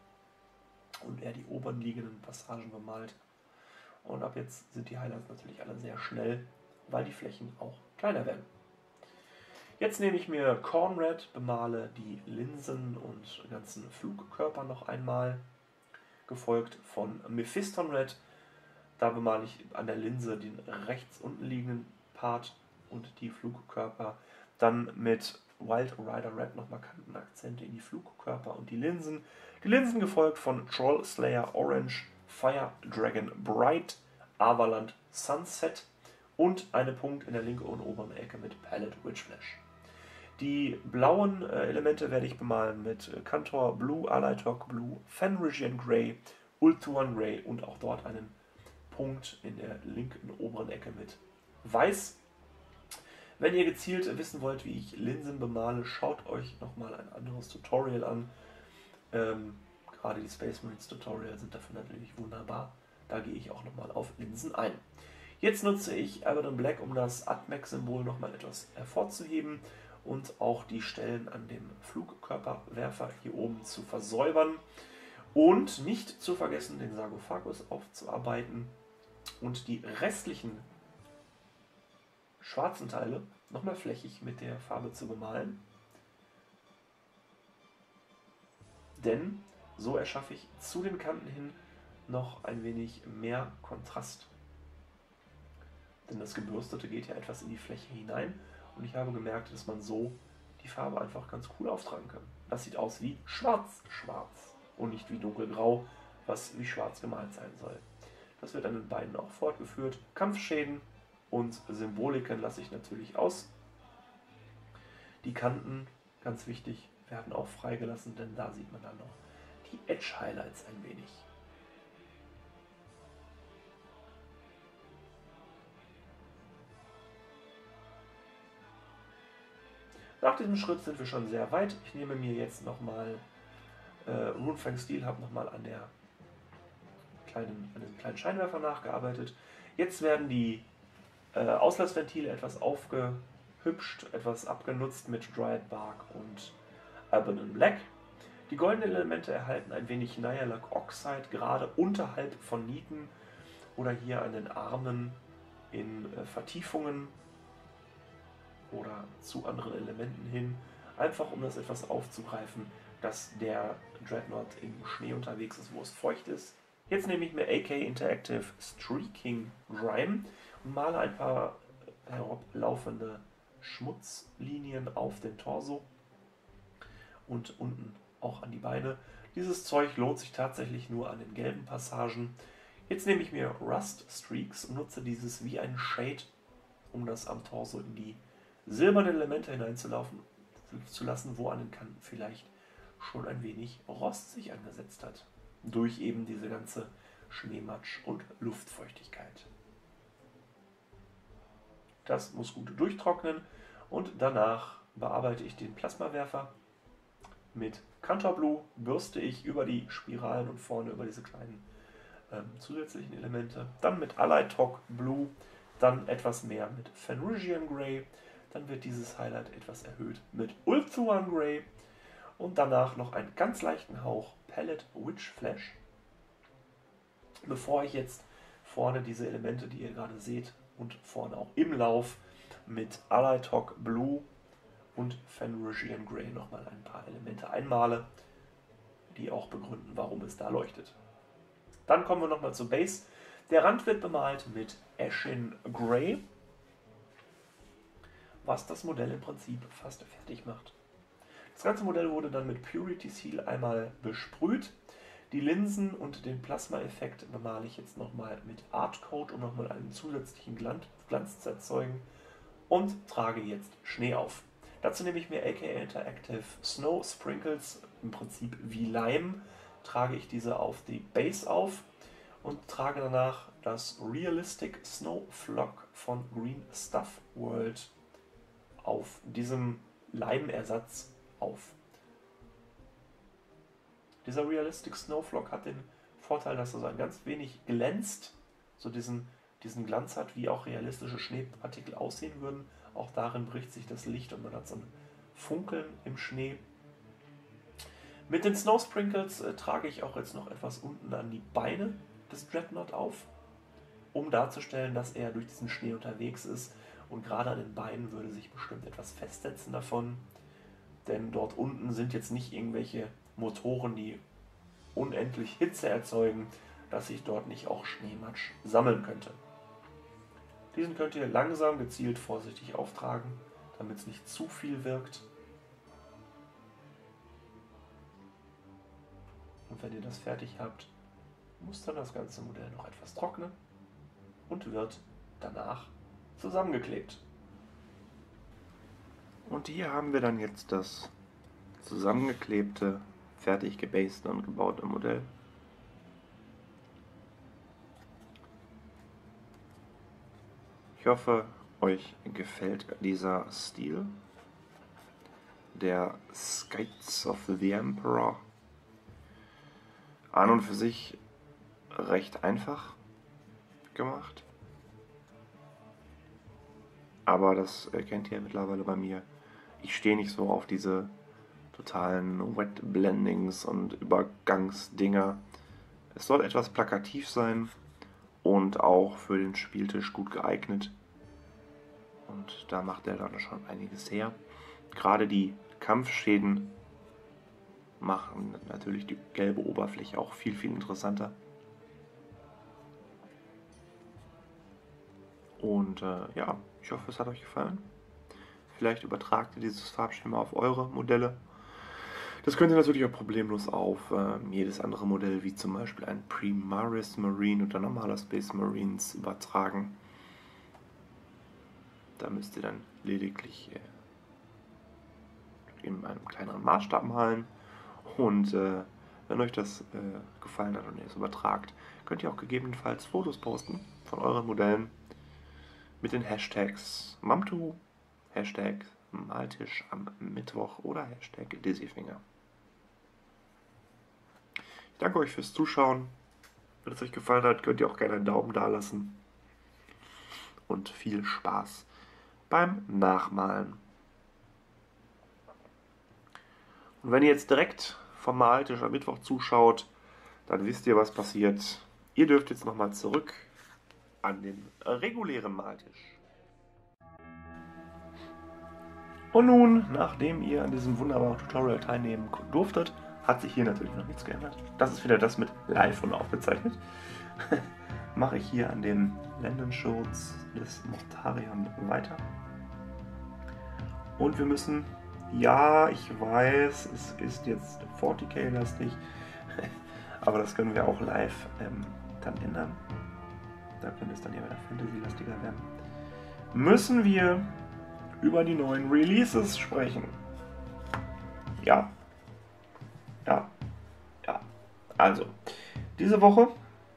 und er die oberen liegenden Passagen bemalt. Und ab jetzt sind die Highlights natürlich alle sehr schnell, weil die Flächen auch kleiner werden. Jetzt nehme ich mir Cornred, bemale die Linsen und ganzen Flugkörper noch einmal, gefolgt von Mephiston Red. Da bemale ich an der Linse den rechts unten liegenden Part und die Flugkörper. Dann mit Wild Rider Red noch markanten Akzente in die Flugkörper und die Linsen. Die Linsen gefolgt von Troll Slayer Orange, Fire Dragon Bright, Avaland Sunset und eine Punkt in der linken und oberen Ecke mit Palette Witch Flash. Die blauen äh, Elemente werde ich bemalen mit äh, Cantor Blue, Alatok Blue, Fenrisian Grey, Ulthuan Grey und auch dort einen Punkt in der linken oberen Ecke mit Weiß. Wenn ihr gezielt wissen wollt, wie ich Linsen bemale, schaut euch nochmal ein anderes Tutorial an. Ähm, gerade die Space Marines Tutorial sind dafür natürlich wunderbar. Da gehe ich auch nochmal auf Linsen ein. Jetzt nutze ich Abaddon Black, um das Admech-Symbol nochmal etwas hervorzuheben und auch die Stellen an dem Flugkörperwerfer hier oben zu versäubern. Und nicht zu vergessen, den Sarkophagus aufzuarbeiten und die restlichen schwarzen Teile nochmal flächig mit der Farbe zu bemalen. Denn so erschaffe ich zu den Kanten hin noch ein wenig mehr Kontrast. Denn das Gebürstete geht ja etwas in die Fläche hinein und ich habe gemerkt, dass man so die Farbe einfach ganz cool auftragen kann. Das sieht aus wie schwarz-schwarz und nicht wie dunkelgrau, was wie schwarz gemalt sein soll. Das wird an den Beinen auch fortgeführt. Kampfschäden und Symboliken lasse ich natürlich aus. Die Kanten, ganz wichtig, werden auch freigelassen, denn da sieht man dann noch die Edge-Highlights ein wenig. Nach diesem Schritt sind wir schon sehr weit. Ich nehme mir jetzt nochmal äh, Runefang Steel, habe nochmal an, der kleinen, an dem kleinen Scheinwerfer nachgearbeitet. Jetzt werden die äh, Auslassventile etwas aufgehübscht, etwas abgenutzt mit Dryad Bark und Abaddon Black. Die goldenen Elemente erhalten ein wenig Nyalak Oxide, gerade unterhalb von Nieten oder hier an den Armen in äh, Vertiefungen oder zu anderen Elementen hin, einfach um das etwas aufzugreifen, dass der Dreadnought im Schnee unterwegs ist, wo es feucht ist. Jetzt nehme ich mir A K Interactive Streaking Grime und male ein paar herablaufende Schmutzlinien auf den Torso und unten auch an die Beine. Dieses Zeug lohnt sich tatsächlich nur an den gelben Passagen. Jetzt nehme ich mir Rust Streaks und nutze dieses wie ein Shade, um das am Torso in die silbernen Elemente hineinzulaufen zu lassen, wo an den Kanten vielleicht schon ein wenig Rost sich angesetzt hat. Durch eben diese ganze Schneematsch und Luftfeuchtigkeit. Das muss gut durchtrocknen und danach bearbeite ich den Plasmawerfer. Mit Cantor Blue bürste ich über die Spiralen und vorne über diese kleinen ähm, zusätzlichen Elemente. Dann mit Alatok Blue, dann etwas mehr mit Fenrisian Grey. Dann wird dieses Highlight etwas erhöht mit Ulthuan Grey und danach noch einen ganz leichten Hauch Palette Witch Flash. Bevor ich jetzt vorne diese Elemente, die ihr gerade seht, und vorne auch im Lauf mit Alatok Blue und Fenrisian Grey nochmal ein paar Elemente einmale, die auch begründen, warum es da leuchtet. Dann kommen wir nochmal zur Base. Der Rand wird bemalt mit Ashen Grey, was das Modell im Prinzip fast fertig macht. Das ganze Modell wurde dann mit Purity Seal einmal besprüht. Die Linsen und den Plasma-Effekt bemale ich jetzt nochmal mit Art Coat, um nochmal einen zusätzlichen Glanz, Glanz zu erzeugen. und trage jetzt Schnee auf. Dazu nehme ich mir A K A Interactive Snow Sprinkles, im Prinzip wie Leim, trage ich diese auf die Base auf und trage danach das Realistic Snow Flock von Green Stuff World auf diesem Leimersatz auf. Dieser Realistic Snow Flock hat den Vorteil, dass er so ein ganz wenig glänzt, so diesen, diesen Glanz hat, wie auch realistische Schneepartikel aussehen würden. Auch darin bricht sich das Licht und man hat so ein Funkeln im Schnee. Mit den Snow Sprinkles äh, trage ich auch jetzt noch etwas unten an die Beine des Dreadnought auf, um darzustellen, dass er durch diesen Schnee unterwegs ist. Und gerade an den Beinen würde sich bestimmt etwas festsetzen davon, denn dort unten sind jetzt nicht irgendwelche Motoren, die unendlich Hitze erzeugen, dass sich dort nicht auch Schneematsch sammeln könnte. Diesen könnt ihr langsam, gezielt, vorsichtig auftragen, damit es nicht zu viel wirkt. Und wenn ihr das fertig habt, muss dann das ganze Modell noch etwas trocknen und wird danach zusammengeklebt. Und hier haben wir dann jetzt das zusammengeklebte, fertig gebaste und gebaute Modell. Ich hoffe, euch gefällt dieser Stil. Der Skies of the Emperor. An und für sich recht einfach gemacht. Aber das kennt ihr mittlerweile bei mir. Ich stehe nicht so auf diese totalen Wet Blendings und Übergangsdinger. Es soll etwas plakativ sein und auch für den Spieltisch gut geeignet. Und da macht er dann schon einiges her. Gerade die Kampfschäden machen natürlich die gelbe Oberfläche auch viel, viel interessanter. Und äh, ja, ich hoffe, es hat euch gefallen. Vielleicht übertragt ihr dieses Farbschema auf eure Modelle. Das könnt ihr natürlich auch problemlos auf äh, jedes andere Modell, wie zum Beispiel ein Primaris Marine oder normaler Space Marines, übertragen. Da müsst ihr dann lediglich äh, in einem kleineren Maßstab malen. Und äh, wenn euch das äh, gefallen hat und ihr es übertragt, könnt ihr auch gegebenenfalls Fotos posten von euren Modellen mit den Hashtags Mamtu, Hashtag Maltisch am Mittwoch oder Hashtag Dizzyfinger. Ich danke euch fürs Zuschauen. Wenn es euch gefallen hat, könnt ihr auch gerne einen Daumen da lassen. Und viel Spaß beim Nachmalen. Und wenn ihr jetzt direkt vom Maltisch am Mittwoch zuschaut, dann wisst ihr, was passiert. Ihr dürft jetzt nochmal zurück an den regulären Maltisch. Und nun, nachdem ihr an diesem wunderbaren Tutorial teilnehmen durftet, hat sich hier natürlich noch nichts geändert. Das ist wieder das mit live und aufgezeichnet. Mache ich hier an den Lendenschutz des Mortarion weiter. Und wir müssen, ja, ich weiß, es ist jetzt vierzig K-lastig, aber das können wir auch live ähm, dann ändern. Da könnte es dann ja wieder Fantasy-lastiger werden. Müssen wir über die neuen Releases sprechen. Ja. Ja. Ja. Also, diese Woche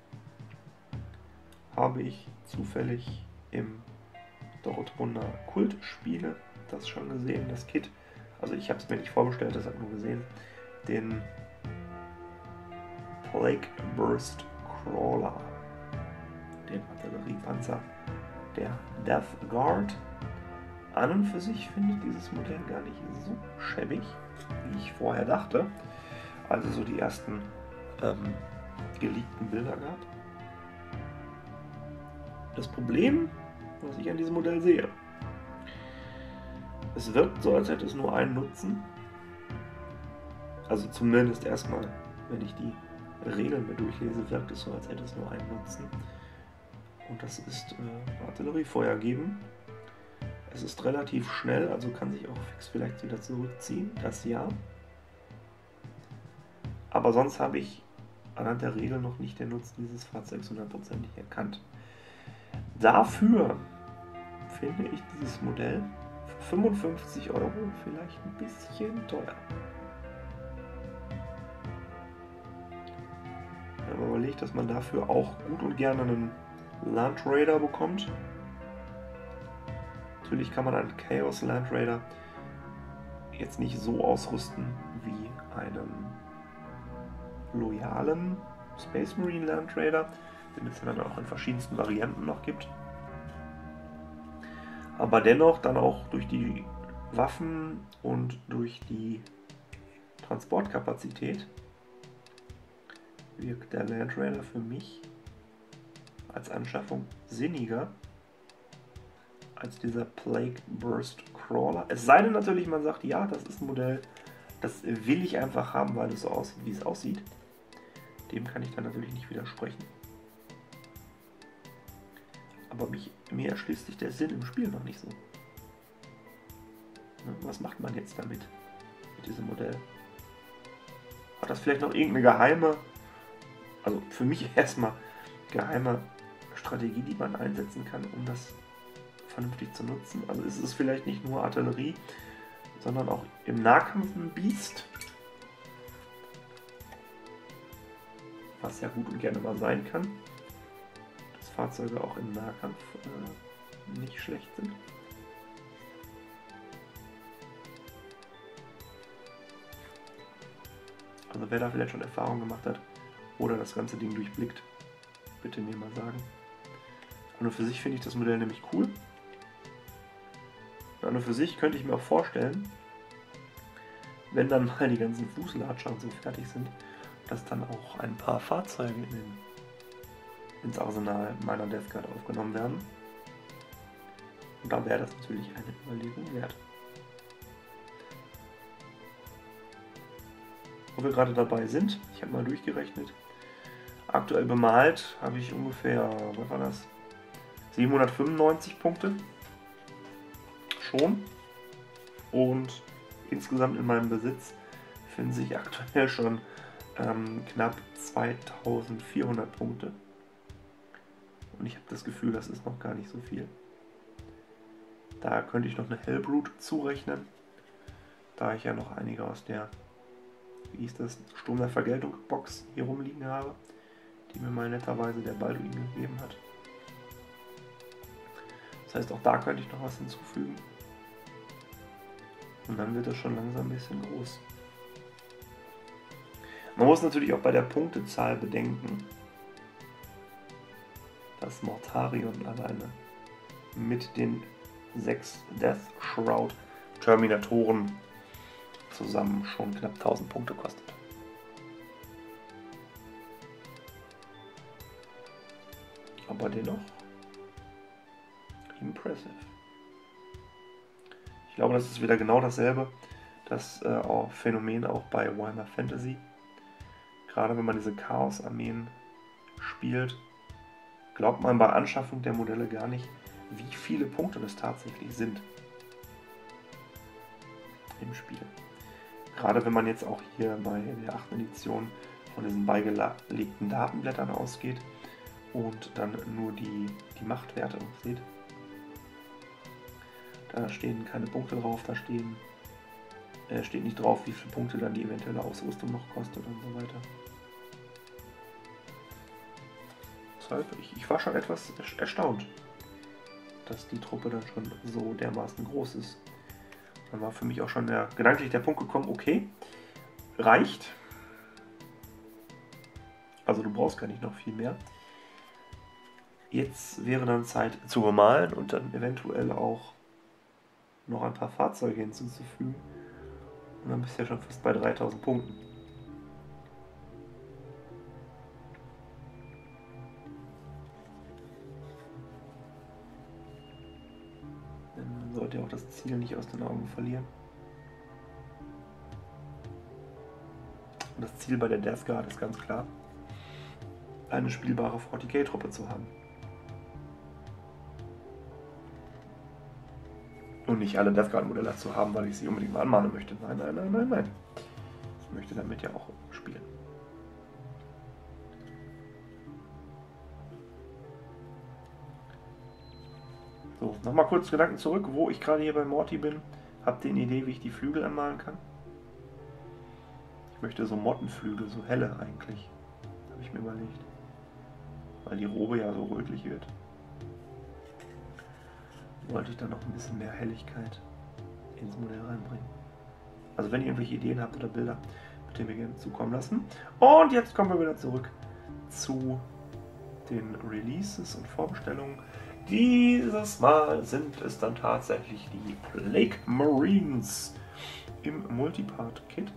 habe ich zufällig im Dortmunder Kultspiele das schon gesehen, das Kit. Also ich habe es mir nicht vorbestellt, das habe ich nur gesehen. Den Plague Burst Crawler. Den Artilleriepanzer der Death Guard. An und für sich finde ich dieses Modell gar nicht so schäbig, wie ich vorher dachte. Also so die ersten ähm, geleakten Bilder gab. Das Problem, was ich an diesem Modell sehe, es wirkt so, als hätte es nur einen Nutzen. Also zumindest erstmal, wenn ich die Regeln mir durchlese, wirkt es so, als hätte es nur einen Nutzen. Und das ist äh, Artilleriefeuer geben. Es ist relativ schnell, also kann sich auch fix vielleicht wieder zurückziehen, das ja. Aber sonst habe ich anhand der Regel noch nicht den Nutzen dieses Fahrzeugs hundertprozentig erkannt. Dafür finde ich dieses Modell für fünfundfünfzig Euro vielleicht ein bisschen teuer. Wenn man überlegt, dass man dafür auch gut und gerne einen Land Raider bekommt. Natürlich kann man einen Chaos Land Raider jetzt nicht so ausrüsten wie einen loyalen Space Marine Land Raider, den es dann auch in verschiedensten Varianten noch gibt. Aber dennoch dann auch durch die Waffen und durch die Transportkapazität wirkt der Land Raider für mich als Anschaffung sinniger als dieser Plague Burst Crawler. Es sei denn natürlich, man sagt, ja, das ist ein Modell, das will ich einfach haben, weil es so aussieht, wie es aussieht. Dem kann ich dann natürlich nicht widersprechen. Aber mich, mir erschließt sich der Sinn im Spiel noch nicht so. Was macht man jetzt damit? Mit diesem Modell? Hat das vielleicht noch irgendeine geheime, also für mich erstmal geheime Strategie, die man einsetzen kann, um das vernünftig zu nutzen? Also ist es vielleicht nicht nur Artillerie, sondern auch im Nahkampf ein Biest? Was ja gut und gerne mal sein kann. Dass Fahrzeuge auch im Nahkampf äh, nicht schlecht sind. Also wer da vielleicht schon Erfahrung gemacht hat oder das ganze Ding durchblickt, bitte mir mal sagen. Und nur für sich finde ich das Modell nämlich cool. Und nur für sich könnte ich mir auch vorstellen, wenn dann mal die ganzen Fußlatscher und so fertig sind, dass dann auch ein paar Fahrzeuge in den, ins Arsenal meiner Death Guard aufgenommen werden. Und da wäre das natürlich eine Überlegung wert. Wo wir gerade dabei sind, ich habe mal durchgerechnet, aktuell bemalt habe ich ungefähr, was war das, siebenhundertfünfundneunzig Punkte schon, und insgesamt in meinem Besitz finden sich aktuell schon ähm, knapp zweitausendvierhundert Punkte, und ich habe das Gefühl, das ist noch gar nicht so viel. Da könnte ich noch eine Hellbrute zurechnen, da ich ja noch einige aus der, wie hieß das, Sturm der Vergeltung Box hier rumliegen habe, die mir mal netterweise der Balduin gegeben hat. Das heißt, auch da könnte ich noch was hinzufügen. Und dann wird das schon langsam ein bisschen groß. Man muss natürlich auch bei der Punktezahl bedenken, dass Mortarion alleine mit den sechs Death Shroud Terminatoren zusammen schon knapp tausend Punkte kostet. Aber dennoch impressive. Ich glaube, das ist wieder genau dasselbe, das äh, auch Phänomen auch bei Warhammer Fantasy. Gerade wenn man diese Chaos-Armeen spielt, glaubt man bei Anschaffung der Modelle gar nicht, wie viele Punkte das tatsächlich sind im Spiel. Gerade wenn man jetzt auch hier bei der achten Edition von diesen beigelegten Datenblättern ausgeht und dann nur die, die Machtwerte sieht. Da stehen keine Punkte drauf, da stehen, äh, steht nicht drauf, wie viele Punkte dann die eventuelle Ausrüstung noch kostet und so weiter. Deshalb, ich, ich war schon etwas erstaunt, dass die Truppe dann schon so dermaßen groß ist. Dann war für mich auch schon der, gedanklich der Punkt gekommen, okay, reicht. Also du brauchst gar nicht noch viel mehr. Jetzt wäre dann Zeit zu bemalen und dann eventuell auch noch ein paar Fahrzeuge hinzuzufügen. Und dann bist du ja schon fast bei dreitausend Punkten. Dann sollte ihr auch das Ziel nicht aus den Augen verlieren. Und das Ziel bei der Death Guard ist ganz klar, eine spielbare forty K-Truppe zu haben. Und nicht alle Death Guard-Modelle zu haben, weil ich sie unbedingt mal anmahnen möchte. Nein, nein, nein, nein, nein. Ich möchte damit ja auch spielen. So, nochmal kurz Gedanken zurück, wo ich gerade hier bei Morty bin. Habt ihr eine Idee, wie ich die Flügel anmalen kann? Ich möchte so Mottenflügel, so helle eigentlich. Habe ich mir überlegt. Weil die Robe ja so rötlich wird. Wollte ich dann noch ein bisschen mehr Helligkeit ins Modell reinbringen. Also wenn ihr irgendwelche Ideen habt oder Bilder, bitte mir gerne zukommen lassen. Und jetzt kommen wir wieder zurück zu den Releases und Vorbestellungen. Dieses Mal sind es dann tatsächlich die Plague Marines im Multipart-Kit.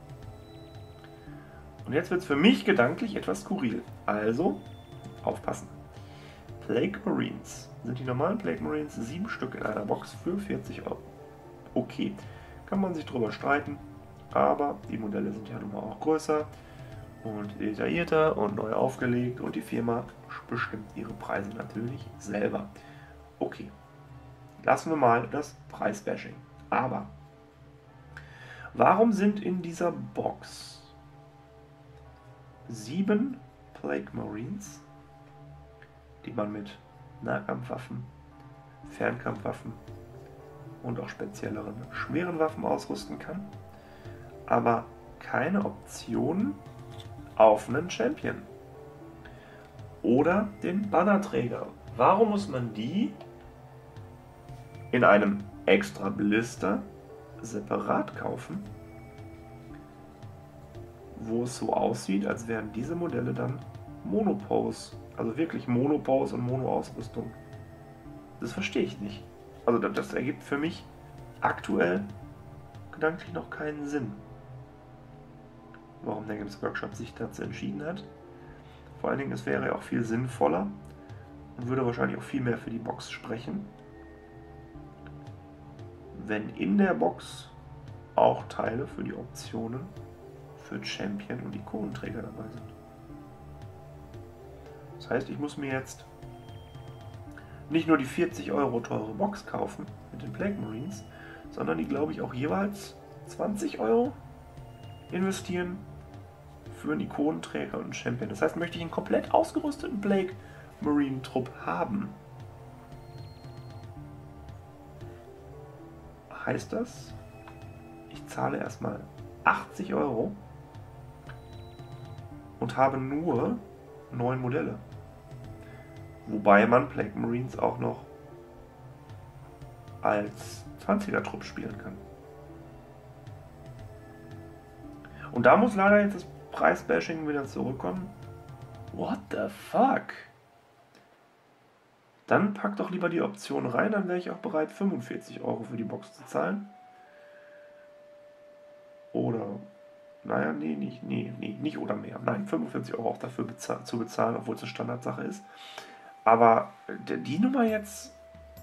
Und jetzt wird es für mich gedanklich etwas skurril. Also, aufpassen. Plague Marines. Sind die normalen Plague Marines sieben Stück in einer Box für vierzig Euro. Okay, kann man sich drüber streiten, aber die Modelle sind ja nun mal auch größer und detaillierter und neu aufgelegt und die Firma bestimmt ihre Preise natürlich selber. Okay, lassen wir mal das Preisbashing. Aber warum sind in dieser Box sieben Plague Marines, die man mit Nahkampfwaffen, Fernkampfwaffen und auch spezielleren schweren Waffen ausrüsten kann, aber keine Optionen auf einen Champion oder den Bannerträger? Warum muss man die in einem extra Blister separat kaufen, wo es so aussieht, als wären diese Modelle dann Monopose, also wirklich Monopose und Mono-Ausrüstung? Das verstehe ich nicht. Also das, das ergibt für mich aktuell gedanklich noch keinen Sinn, warum der Games Workshop sich dazu entschieden hat. Vor allen Dingen, es wäre ja auch viel sinnvoller und würde wahrscheinlich auch viel mehr für die Box sprechen, wenn in der Box auch Teile für die Optionen für Champion und Ikonenträger dabei sind. Das heißt, ich muss mir jetzt nicht nur die vierzig Euro teure Box kaufen mit den Plague Marines, sondern die, glaube ich, auch jeweils zwanzig Euro investieren für einen Ikonenträger und einen Champion. Das heißt, möchte ich einen komplett ausgerüsteten Plague Marine Trupp haben, heißt das, ich zahle erstmal achtzig Euro und habe nur neun Modelle. Wobei man Plague Marines auch noch als zwanziger Trupp spielen kann. Und da muss leider jetzt das Preisbashing wieder zurückkommen. What the fuck? Dann pack doch lieber die Option rein, dann wäre ich auch bereit, fünfundvierzig Euro für die Box zu zahlen. Oder, naja, nee, nicht, nee, nee, nicht oder mehr. Nein, fünfundvierzig Euro auch dafür bezahl- zu bezahlen, obwohl es eine Standardsache ist. Aber die Nummer jetzt,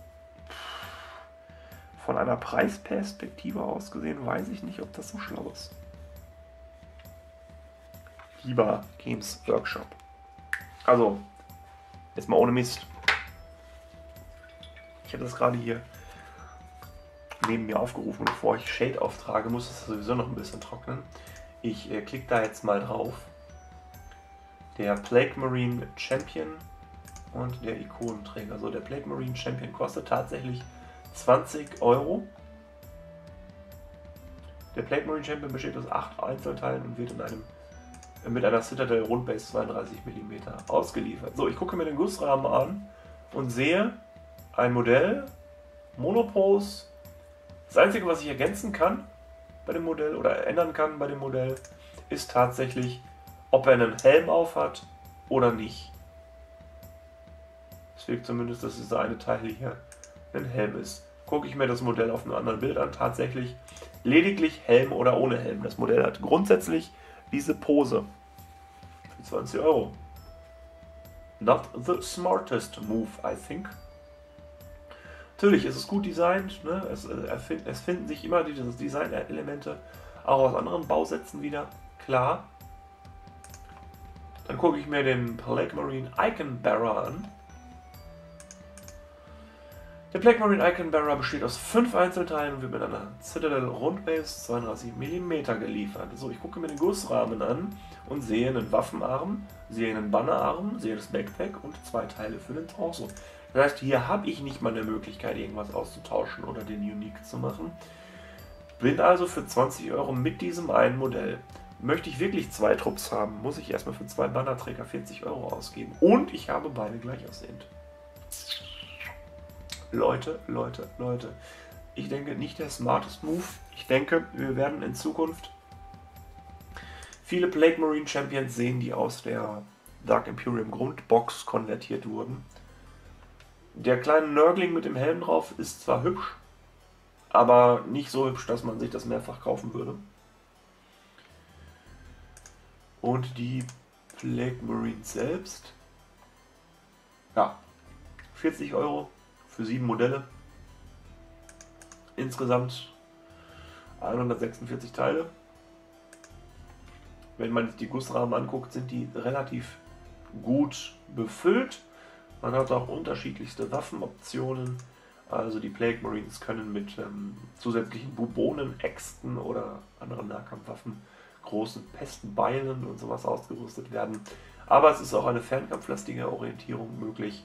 von einer Preisperspektive aus gesehen, weiß ich nicht, ob das so schlau ist. Lieber Games Workshop. Also, jetzt mal ohne Mist. Ich habe das gerade hier neben mir aufgerufen. Bevor ich Shade auftrage, muss es sowieso noch ein bisschen trocknen. Ich äh, klicke da jetzt mal drauf. Der Plague Marine Champion und der Ikonenträger. Also der Plague Marine Champion kostet tatsächlich zwanzig Euro. Der Plague Marine Champion besteht aus acht Einzelteilen und wird in einem, mit einer Citadel Rundbase zweiunddreißig Millimeter ausgeliefert. So, ich gucke mir den Gussrahmen an und sehe ein Modell, Monopose. Das Einzige, was ich ergänzen kann bei dem Modell oder ändern kann bei dem Modell, ist tatsächlich, ob er einen Helm auf hat oder nicht. Es wirkt zumindest, dass dieser eine Teil hier ein Helm ist. Gucke ich mir das Modell auf einem anderen Bild an, tatsächlich lediglich Helm oder ohne Helm. Das Modell hat grundsätzlich diese Pose. Für zwanzig Euro. Not the smartest move, I think. Natürlich ist es gut designt, ne? es, erfind, es finden sich immer diese Design-Elemente auch aus anderen Bausätzen wieder, klar. Dann gucke ich mir den Plague Marine Icon Bearer an. Der Plague Marine Icon Bearer besteht aus fünf Einzelteilen und wird mit einer Citadel Rundbase zweiunddreißig Millimeter geliefert. So, ich gucke mir den Gussrahmen an und sehe einen Waffenarm, sehe einen Bannerarm, sehe das Backpack und zwei Teile für den Torso. Das heißt, hier habe ich nicht mal eine Möglichkeit, irgendwas auszutauschen oder den Unique zu machen. Bin also für zwanzig Euro mit diesem einen Modell. Möchte ich wirklich zwei Trupps haben, muss ich erstmal für zwei Bannerträger vierzig Euro ausgeben. Und ich habe beide gleich aussehend. Leute, Leute, Leute. Ich denke, nicht der smartest Move. Ich denke, wir werden in Zukunft viele Plague Marine Champions sehen, die aus der Dark Imperium Grundbox konvertiert wurden. Der kleine Nurgling mit dem Helm drauf ist zwar hübsch, aber nicht so hübsch, dass man sich das mehrfach kaufen würde. Und die Plague Marines selbst, ja, vierzig Euro für sieben Modelle. Insgesamt hundertsechsundvierzig Teile. Wenn man sich die Gussrahmen anguckt, sind die relativ gut befüllt. Man hat auch unterschiedlichste Waffenoptionen. Also die Plague Marines können mit ähm, zusätzlichen Bubonen, Äxten oder anderen Nahkampfwaffen, großen Pestbeilen und sowas ausgerüstet werden. Aber es ist auch eine fernkampflastige Orientierung möglich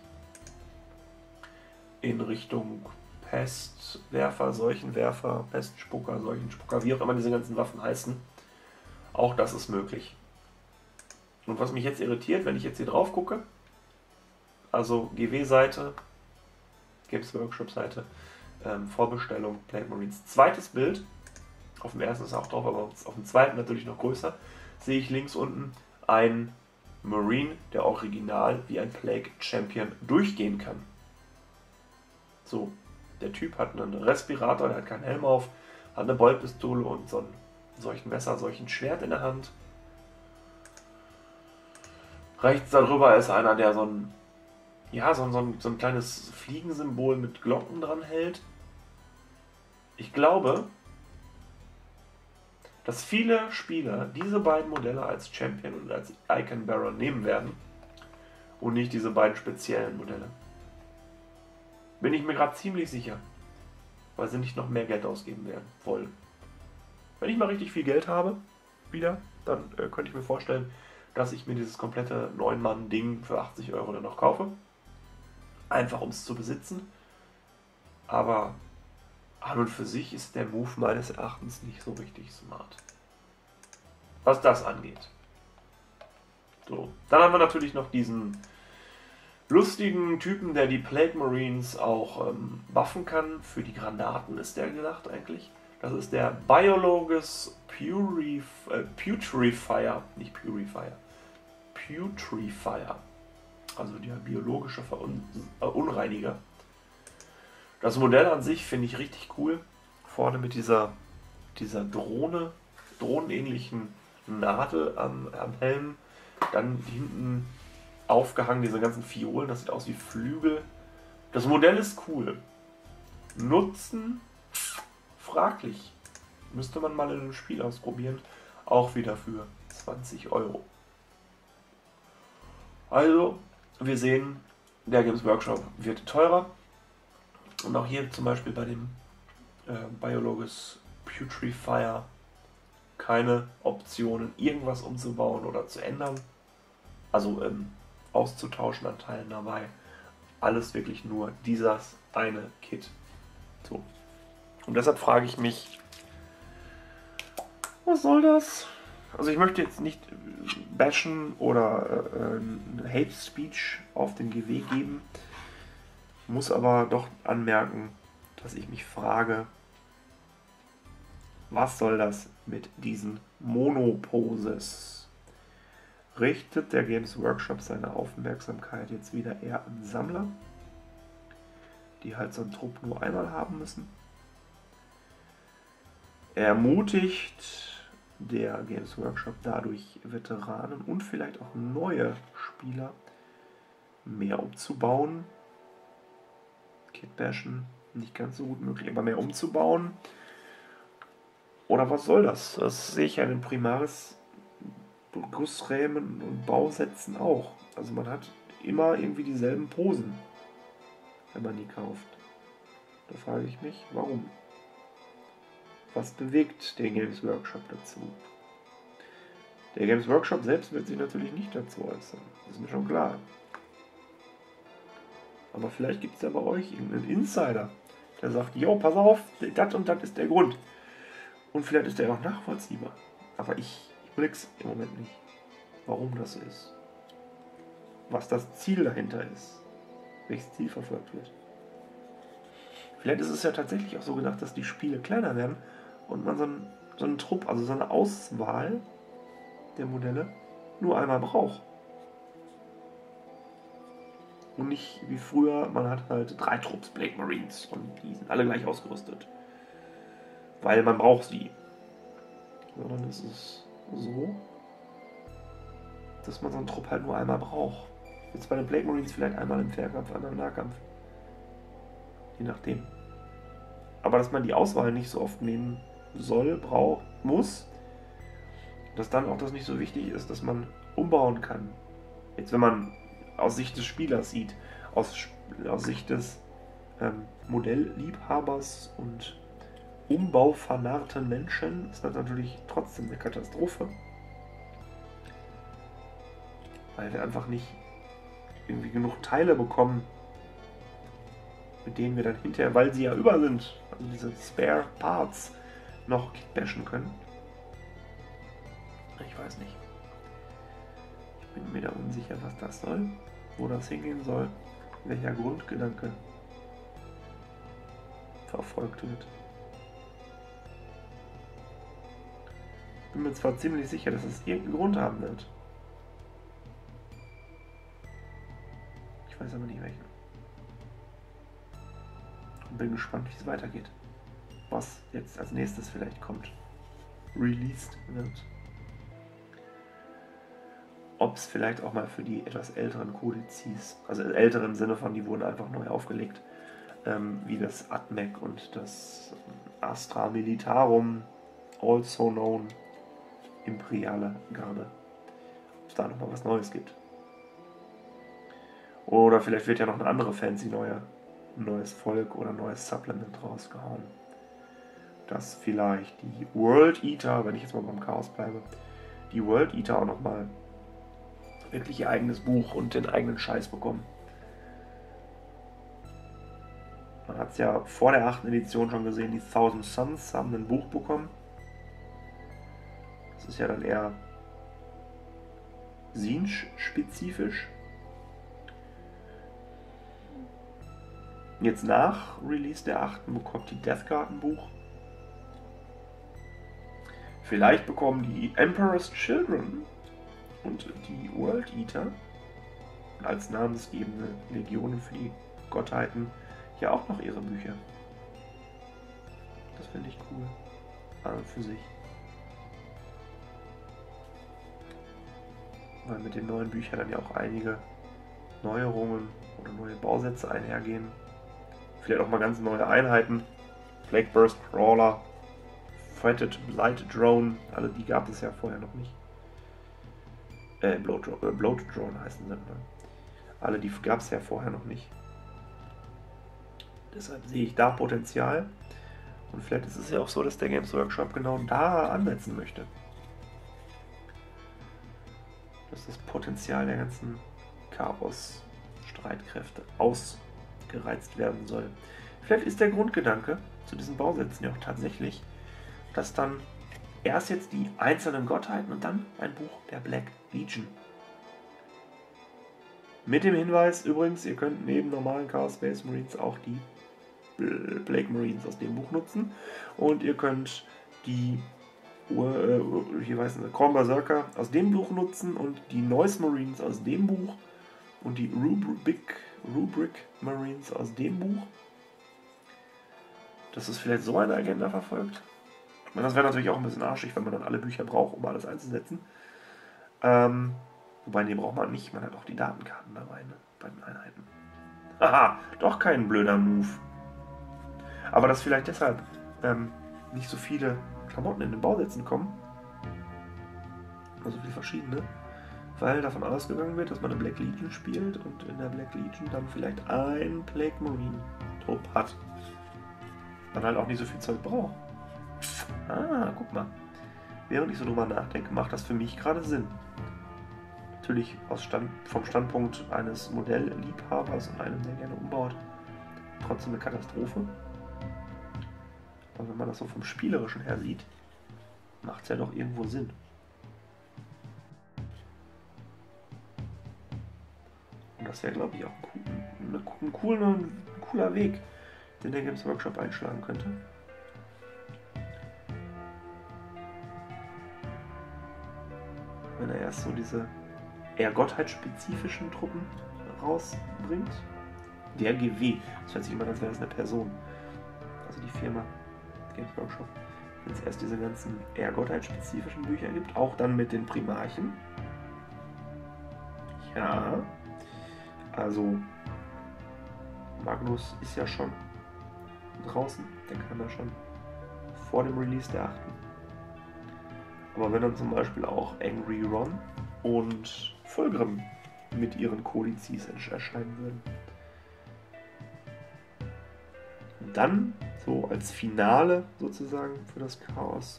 in Richtung Pestwerfer, Seuchenwerfer, Pestspucker, Seuchenspucker, wie auch immer diese ganzen Waffen heißen. Auch das ist möglich. Und was mich jetzt irritiert, wenn ich jetzt hier drauf gucke, also G W-Seite, Games Workshop-Seite, ähm, Vorbestellung, Plague Marines. Zweites Bild, auf dem ersten ist auch drauf, aber auf dem zweiten natürlich noch größer, sehe ich links unten ein Marine, der original wie ein Plague Champion durchgehen kann. So, der Typ hat einen Respirator, der hat keinen Helm auf, hat eine Boltpistole und so ein solchen Messer, solchen Schwert in der Hand. Rechts darüber ist einer, der so ein, ja, so ein, so ein, so ein kleines Fliegensymbol mit Glocken dran hält. Ich glaube, dass viele Spieler diese beiden Modelle als Champion und als Icon Bearer nehmen werden und nicht diese beiden speziellen Modelle. Bin ich mir gerade ziemlich sicher, weil sie nicht noch mehr Geld ausgeben werden wollen. Wenn ich mal richtig viel Geld habe, wieder, dann äh, könnte ich mir vorstellen, dass ich mir dieses komplette neun Mann Ding für achtzig Euro dann noch kaufe. Einfach um es zu besitzen. Aber an und für sich ist der Move meines Erachtens nicht so richtig smart. Was das angeht. So. Dann haben wir natürlich noch diesen lustigen Typen, der die Plague Marines auch ähm, buffen kann. Für die Granaten ist der gedacht eigentlich. Das ist der Biologus Purif äh, Putrifier, nicht Purifier, Putrifier, also der biologische Verunreiniger. Das Modell an sich finde ich richtig cool. Vorne mit dieser, dieser Drohne, drohnenähnlichen Nadel am, am Helm. Dann hinten aufgehangen diese ganzen Fiolen, das sieht aus wie Flügel. Das Modell ist cool. Nutzen fraglich. Müsste man mal in einem Spiel ausprobieren. Auch wieder für zwanzig Euro. Also, wir sehen, der Games Workshop wird teurer. Und auch hier zum Beispiel bei dem äh, Biologus Putrifier keine Optionen, irgendwas umzubauen oder zu ändern. Also ähm, auszutauschen an Teilen dabei. Alles wirklich nur dieses eine Kit. So. Und deshalb frage ich mich, was soll das? Also ich möchte jetzt nicht bashen oder äh, äh, Hate Speech auf den G W geben, muss aber doch anmerken, dass ich mich frage, was soll das mit diesen Monoposes? Richtet der Games Workshop seine Aufmerksamkeit jetzt wieder eher an Sammler, die halt so einen Trupp nur einmal haben müssen? Ermutigt der Games Workshop dadurch Veteranen und vielleicht auch neue Spieler mehr umzubauen? Kitbashen nicht ganz so gut möglich, aber mehr umzubauen? Oder was soll das? Das sehe ich ja in den Primaris Gussrämen und Bausätzen auch. Also man hat immer irgendwie dieselben Posen, wenn man die kauft. Da frage ich mich, warum? Was bewegt den Games Workshop dazu? Der Games Workshop selbst wird sich natürlich nicht dazu äußern. Das ist mir schon klar. Aber vielleicht gibt es ja bei euch irgendeinen Insider, der sagt, jo, pass auf, das und das ist der Grund. Und vielleicht ist der auch nachvollziehbar. Aber ich, ich blick's im Moment nicht, warum das so ist. Was das Ziel dahinter ist. Welches Ziel verfolgt wird. Vielleicht ist es ja tatsächlich auch so gedacht, dass die Spiele kleiner werden und man so einen, so einen Trupp, also so eine Auswahl der Modelle nur einmal braucht. Und nicht wie früher, man hat halt drei Trupps Blade Marines und die sind alle gleich ausgerüstet. Weil man braucht sie. Sondern es ist so, dass man so einen Trupp halt nur einmal braucht. Jetzt bei den Blade Marines vielleicht einmal im Fernkampf, einmal im Nahkampf. Je nachdem. Aber dass man die Auswahl nicht so oft nehmen soll, braucht, muss. Dass dann auch das nicht so wichtig ist, dass man umbauen kann. Jetzt wenn man aus Sicht des Spielers sieht, aus, aus Sicht des ähm, Modellliebhabers und umbaufanarten Menschen, ist das natürlich trotzdem eine Katastrophe. Weil wir einfach nicht irgendwie genug Teile bekommen, mit denen wir dann hinterher, weil sie ja über sind, also diese Spare Parts, noch bashen können. Ich weiß nicht. Ich bin mir da unsicher, was das soll, wo das hingehen soll, welcher Grundgedanke verfolgt wird. Ich bin mir zwar ziemlich sicher, dass es irgendeinen Grund haben wird. Ich weiß aber nicht welchen. Und bin gespannt, wie es weitergeht. Was jetzt als nächstes vielleicht kommt. Released wird. Ob es vielleicht auch mal für die etwas älteren Kodizes, also älter im Sinne von, die wurden einfach neu aufgelegt, ähm, wie das AdMech und das Astra Militarum, also known Imperiale Garde. Ob es da nochmal was Neues gibt. Oder vielleicht wird ja noch eine andere fancy neue, ein neues Volk oder ein neues Supplement rausgehauen. Dass vielleicht die World Eater, wenn ich jetzt mal beim Chaos bleibe, die World Eater auch nochmal wirklich ihr eigenes Buch und den eigenen Scheiß bekommen. Man hat es ja vor der achten Edition schon gesehen, die Thousand Suns haben ein Buch bekommen. Das ist ja dann eher Zinj-spezifisch. Jetzt nach Release der achten bekommt die Death Guard ein Buch. Vielleicht bekommen die Emperor's Children und die World Eater als namensgebende Legionen für die Gottheiten ja auch noch ihre Bücher. Das finde ich cool. An und für sich. Weil mit den neuen Büchern dann ja auch einige Neuerungen oder neue Bausätze einhergehen. Vielleicht auch mal ganz neue Einheiten. Plague Burst Crawler, Fretted Light Drone, alle die gab es ja vorher noch nicht. Äh, Bloat, äh, Bloat Drone heißen sie, ne? Alle die gab es ja vorher noch nicht. Deshalb sehe ich da Potenzial. Und vielleicht ist es ja auch so, dass der Games Workshop genau da ansetzen möchte. Dass das Potenzial der ganzen Chaos-Streitkräfte ausgereizt werden soll. Vielleicht ist der Grundgedanke zu diesen Bausätzen ja auch tatsächlich, dass dann erst jetzt die einzelnen Gottheiten und dann ein Buch der Black Legion. Mit dem Hinweis übrigens, ihr könnt neben normalen Chaos Space Marines auch die Plague Marines aus dem Buch nutzen. Und ihr könnt die äh, hier weiß nicht, Khorne Berserker aus dem Buch nutzen und die Noise Marines aus dem Buch und die Rubric, Rubric Marines aus dem Buch. Dass es vielleicht so eine Agenda verfolgt. Ich meine, das wäre natürlich auch ein bisschen arschig, wenn man dann alle Bücher braucht, um alles einzusetzen. Ähm, wobei, nee, braucht man nicht. Man hat auch die Datenkarten dabei, ne, bei den Einheiten. Haha, doch kein blöder Move. Aber dass vielleicht deshalb ähm, nicht so viele Klamotten in den Bausätzen kommen, also viele verschiedene, weil davon ausgegangen wird, dass man eine Black Legion spielt und in der Black Legion dann vielleicht ein Plague Marine Trupp hat. Man halt auch nicht so viel Zeug braucht. Ah, guck mal. Während ich so drüber nachdenke, macht das für mich gerade Sinn. Natürlich aus Stand, vom Standpunkt eines Modellliebhabers und einem, der gerne umbaut, trotzdem eine Katastrophe. Aber wenn man das so vom Spielerischen her sieht, macht es ja doch irgendwo Sinn. Und das wäre, glaube ich, auch ein, ein, cooler, ein cooler Weg, den der Games Workshop einschlagen könnte. Wenn er erst so diese eher gottheitsspezifischen Truppen rausbringt. Der G W, das hört sich immer an, als wäre das eine Person. Also die Firma Games Workshop. Wenn es erst diese ganzen eher gottheitsspezifischen Bücher gibt, auch dann mit den Primarchen. Ja. Also Magnus ist ja schon draußen, der kann ja schon vor dem Release der achten. Aber wenn dann zum Beispiel auch Angry Ron und Fulgrim mit ihren Kodizes erscheinen würden. Und dann, so als Finale sozusagen für das Chaos,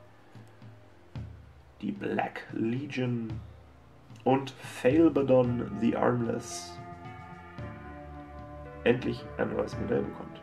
die Black Legion und Failbadon the Armless endlich ein neues Modell bekommt.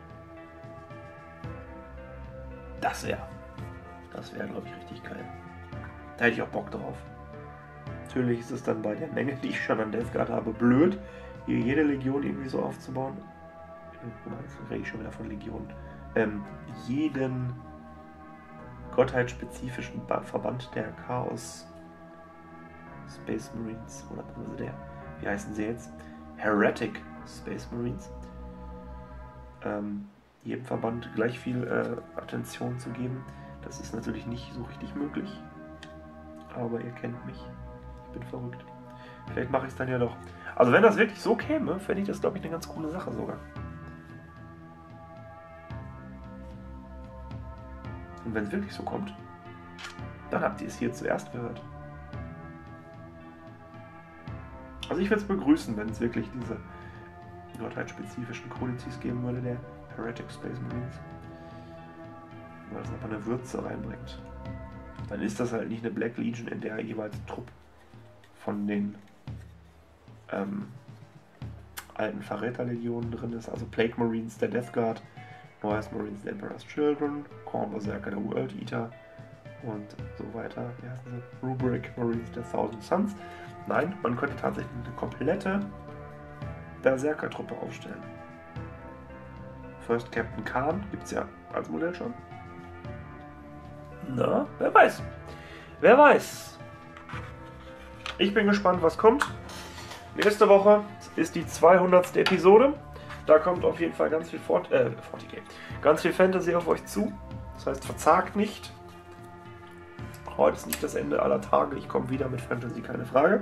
Das wäre, das wäre, glaube ich, richtig geil. Da hätte ich auch Bock drauf. Natürlich ist es dann bei der Menge, die ich schon an Death Guard habe, blöd, hier jede Legion irgendwie so aufzubauen. Jetzt rede ich schon wieder von Legionen. Ähm, jeden gottheitsspezifischen Verband der Chaos Space Marines, oder also der, wie heißen sie jetzt? Heretic Space Marines. Ähm, jedem Verband gleich viel äh, Attention zu geben, das ist natürlich nicht so richtig möglich. Aber ihr kennt mich. Ich bin verrückt. Vielleicht mache ich es dann ja doch. Also wenn das wirklich so käme, fände ich das, glaube ich, eine ganz coole Sache sogar. Und wenn es wirklich so kommt, dann habt ihr es hier zuerst gehört. Also ich würde es begrüßen, wenn es wirklich diese gottheitsspezifischen Kodizes geben würde, der Heretic Space Marines. Weil das einfach eine Würze reinbringt. Dann ist das halt nicht eine Black Legion, in der jeweils ein Trupp von den ähm, alten Verräterlegionen drin ist. Also Plague Marines der Death Guard, Noise Marines der Emperor's Children, Khorne Berserker der World Eater und so weiter. Wie heißen sie? Rubric Marines der Thousand Suns. Nein, man könnte tatsächlich eine komplette Berserker-Truppe aufstellen. First Captain Khan gibt es ja als Modell schon. Na, wer weiß. Wer weiß. Ich bin gespannt, was kommt. Nächste Woche ist die zweihundertste Episode. Da kommt auf jeden Fall ganz viel Fort, äh, forty K, ganz viel Fantasy auf euch zu. Das heißt, verzagt nicht. Heute ist nicht das Ende aller Tage. Ich komme wieder mit Fantasy, keine Frage.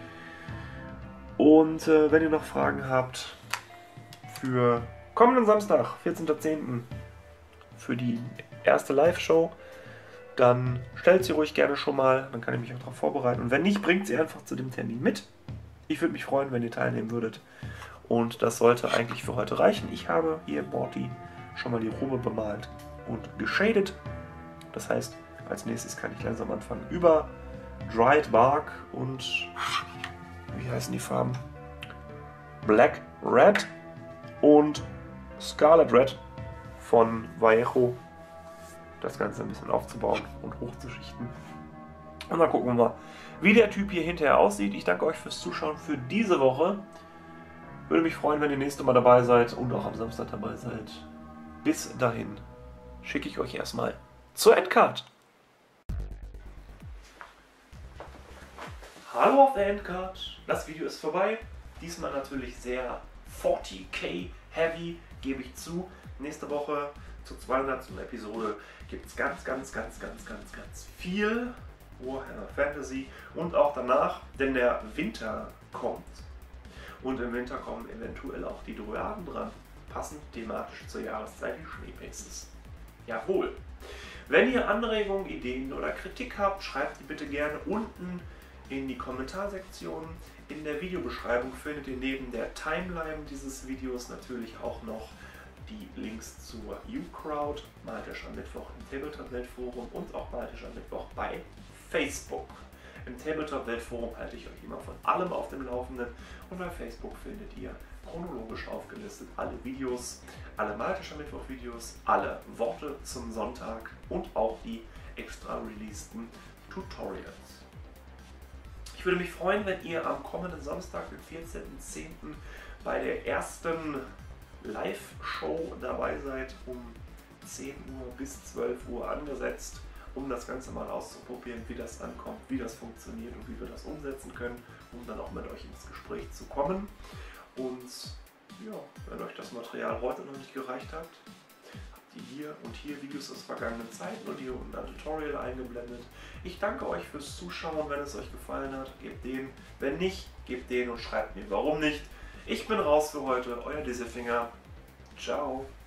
Und äh, wenn ihr noch Fragen habt für kommenden Samstag, vierzehnten zehnten für die erste Live-Show, dann stellt sie ruhig gerne schon mal, dann kann ich mich auch darauf vorbereiten. Und wenn nicht, bringt sie einfach zu dem Termin mit. Ich würde mich freuen, wenn ihr teilnehmen würdet. Und das sollte eigentlich für heute reichen. Ich habe hier im Morty schon mal die Robe bemalt und geschadet. Das heißt, als nächstes kann ich langsam anfangen über Dried Bark und wie heißen die Farben? Black Red und Scarlet Red von Vallejo das Ganze ein bisschen aufzubauen und hochzuschichten. Und dann gucken wir mal, wie der Typ hier hinterher aussieht. Ich danke euch fürs Zuschauen für diese Woche. Würde mich freuen, wenn ihr nächstes Mal dabei seid und auch am Samstag dabei seid. Bis dahin schicke ich euch erstmal zur Endcard. Hallo auf der Endcard. Das Video ist vorbei. Diesmal natürlich sehr forty K heavy, gebe ich zu. Nächste Woche zur zweihundertsten Episode gibt es ganz, ganz, ganz, ganz, ganz, ganz viel Warhammer Fantasy und auch danach, denn der Winter kommt. Und im Winter kommen eventuell auch die Dryaden dran, passend thematisch zur Jahreszeit die Schneepaces. Jawohl! Wenn ihr Anregungen, Ideen oder Kritik habt, schreibt die bitte gerne unten in die Kommentarsektion. In der Videobeschreibung findet ihr neben der Timeline dieses Videos natürlich auch noch die Links zur U-Crowd, Maltisch am Mittwoch im Tabletop-Welt-Forum und auch Maltisch am Mittwoch bei Facebook. Im Tabletop-Weltforum halte ich euch immer von allem auf dem Laufenden und bei Facebook findet ihr chronologisch aufgelistet alle Videos, alle Maltischer Mittwoch-Videos, alle Worte zum Sonntag und auch die extra releaseden Tutorials. Ich würde mich freuen, wenn ihr am kommenden Samstag, den vierzehnten zehnten bei der ersten Live-Show dabei seid, um zehn Uhr bis zwölf Uhr angesetzt, um das Ganze mal auszuprobieren, wie das ankommt, wie das funktioniert und wie wir das umsetzen können, um dann auch mit euch ins Gespräch zu kommen. Und ja, wenn euch das Material heute noch nicht gereicht hat, habt ihr hier und hier Videos aus vergangenen Zeiten und hier unten ein Tutorial eingeblendet. Ich danke euch fürs Zuschauen, wenn es euch gefallen hat, gebt den, wenn nicht, gebt den und schreibt mir, warum nicht. Ich bin raus für heute, euer Disselfinger. Ciao.